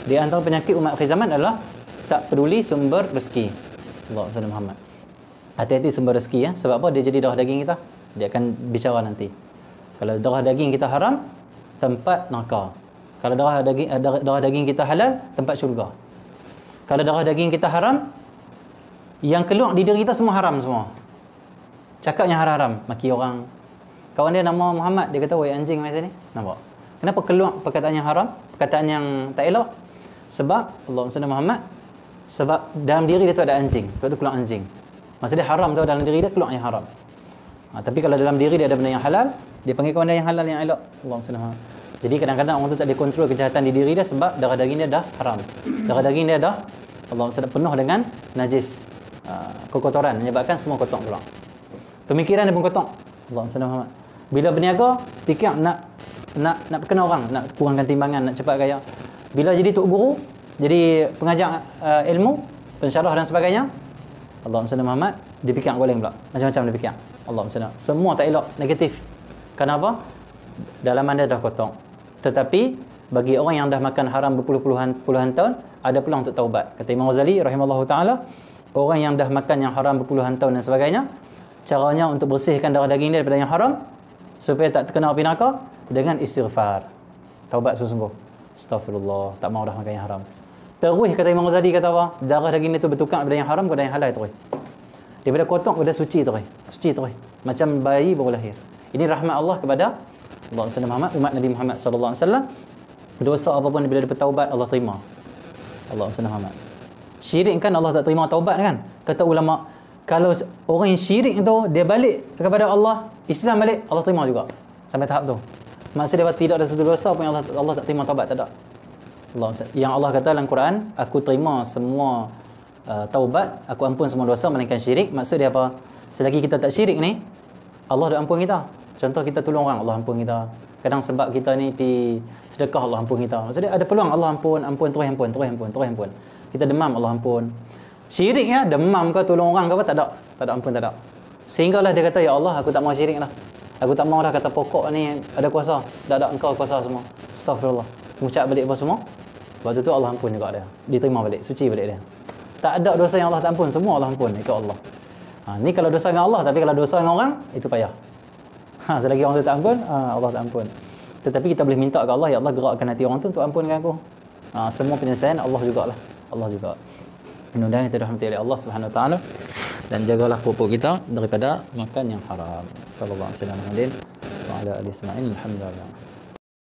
Di antara penyakit umat akhir zaman adalah tak peduli sumber rezeki. Allahumma salli Muhammad. Hati-hati sumber rezeki ya. Sebab apa? Dia jadi darah daging kita. Dia akan bicara nanti. Kalau darah daging kita haram, tempat neraka. Kalau darah daging kita halal, tempat syurga. Kalau darah daging kita haram, yang keluar di diri kita semua haram semua. Cakap yang haram, maki orang. Kawan dia nama Muhammad, dia kata, "Woi anjing mai sini." Nampak? Kenapa keluar perkataan yang haram, perkataan yang tak elok? Sebab Allah SWT Muhammad, sebab dalam diri dia tu ada anjing. Sebab tu keluar anjing. Maksudnya haram tu dalam diri dia keluar yang haram. Tapi kalau dalam diri dia ada benda yang halal, dia panggil kawan dia yang halal yang elok. Allah SWT Muhammad. Jadi kadang-kadang orang tu tak ada kontrol kejahatan di diri dia sebab darah daging dia dah haram. Darah daging dia dah Allah SWT penuh dengan najis, kekotoran, menyebabkan semua kotor keluar. Pemikiran dia pun kotor. Allah SWT Muhammad. Bila berniaga, fikir nak perkenal orang, nak kurangkan timbangan, nak cepat kaya. Bila jadi tok guru, jadi pengajar ilmu, pensyarah dan sebagainya, Allah SWT Muhammad, dia fikir goleng pula. Macam-macam dia fikir. Allah SWT. Semua tak elok, negatif. Kenapa? Dalaman dia dah kotor. Tetapi bagi orang yang dah makan haram berpuluhan tahun, ada peluang untuk taubat. Kata Imam Ghazali rahimahullahu taala, orang yang dah makan yang haram berpuluhan tahun dan sebagainya, caranya untuk bersihkan darah daging dia daripada yang haram supaya tak terkena api neraka dengan istighfar. Taubat sungguh-sungguh. Astagfirullah, tak mau dah makan yang haram. Terus kata Imam Ghazali kata apa? Darah daging dia tu bertukar daripada yang haram kepada yang halal terus. Daripada kotor kepada suci terus. Suci terus. Macam bayi baru lahir. Ini rahmat Allah kepada Allah SWT Muhammad, umat Nabi Muhammad sallallahu alaihi wasallam. Dosa apapun bila dia bertaubat, Allah terima. Allah SWT Muhammad. Syirik kan Allah tak terima taubat kan? Kata ulama, kalau orang yang syirik tu dia balik kepada Allah, Islam balik, Allah terima juga. Sampai tahap tu. Maksudnya dia tidak ada satu dosa pun yang Allah tak terima taubat, tak ada. Yang Allah kata dalam Quran, aku terima semua taubat, aku ampun semua dosa melainkan syirik. Maksud dia apa? Selagi kita tak syirik ni, Allah dah ampun kita. Contoh kita tolong orang, Allah ampun kita. Kadang sebab kita ni pi sedekah, Allah ampun kita. Maksudnya ada peluang Allah ampun, terus ampun. Kita demam, Allah ampun. Syirik ya, demam ke tolong orang ke apa, tak ada ampun, tak ada. Sehinggalah dia kata, ya Allah, aku tak mau syirik lah. Aku tak mau dah kata pokok ni ada kuasa. Tak ada, engkau kuasa semua. Astagfirullah. Mengucap balik apa semua. Waktu tu Allah ampun juga dia. Diterima balik, suci balik dia. Tak ada dosa yang Allah tak ampun, semua Allah ampun ikut Allah. Ni kalau dosa dengan Allah, tapi kalau dosa dengan orang, itu payah. Selagi orang tu tak ampun, Allah tak ampun. Tetapi kita boleh minta ke Allah, ya Allah gerakkan hati orang tu untuk ampunkan aku. Semua penyelesaian Allah jugalah. Allah juga. Mudah-mudahan kita dirahmati oleh Allah Subhanahu Wa Taala dan jagalah perut kita daripada makan yang haram. Sallallahu alaihi wasallam wa ala alihi wa sahbihi. Alhamdulillah.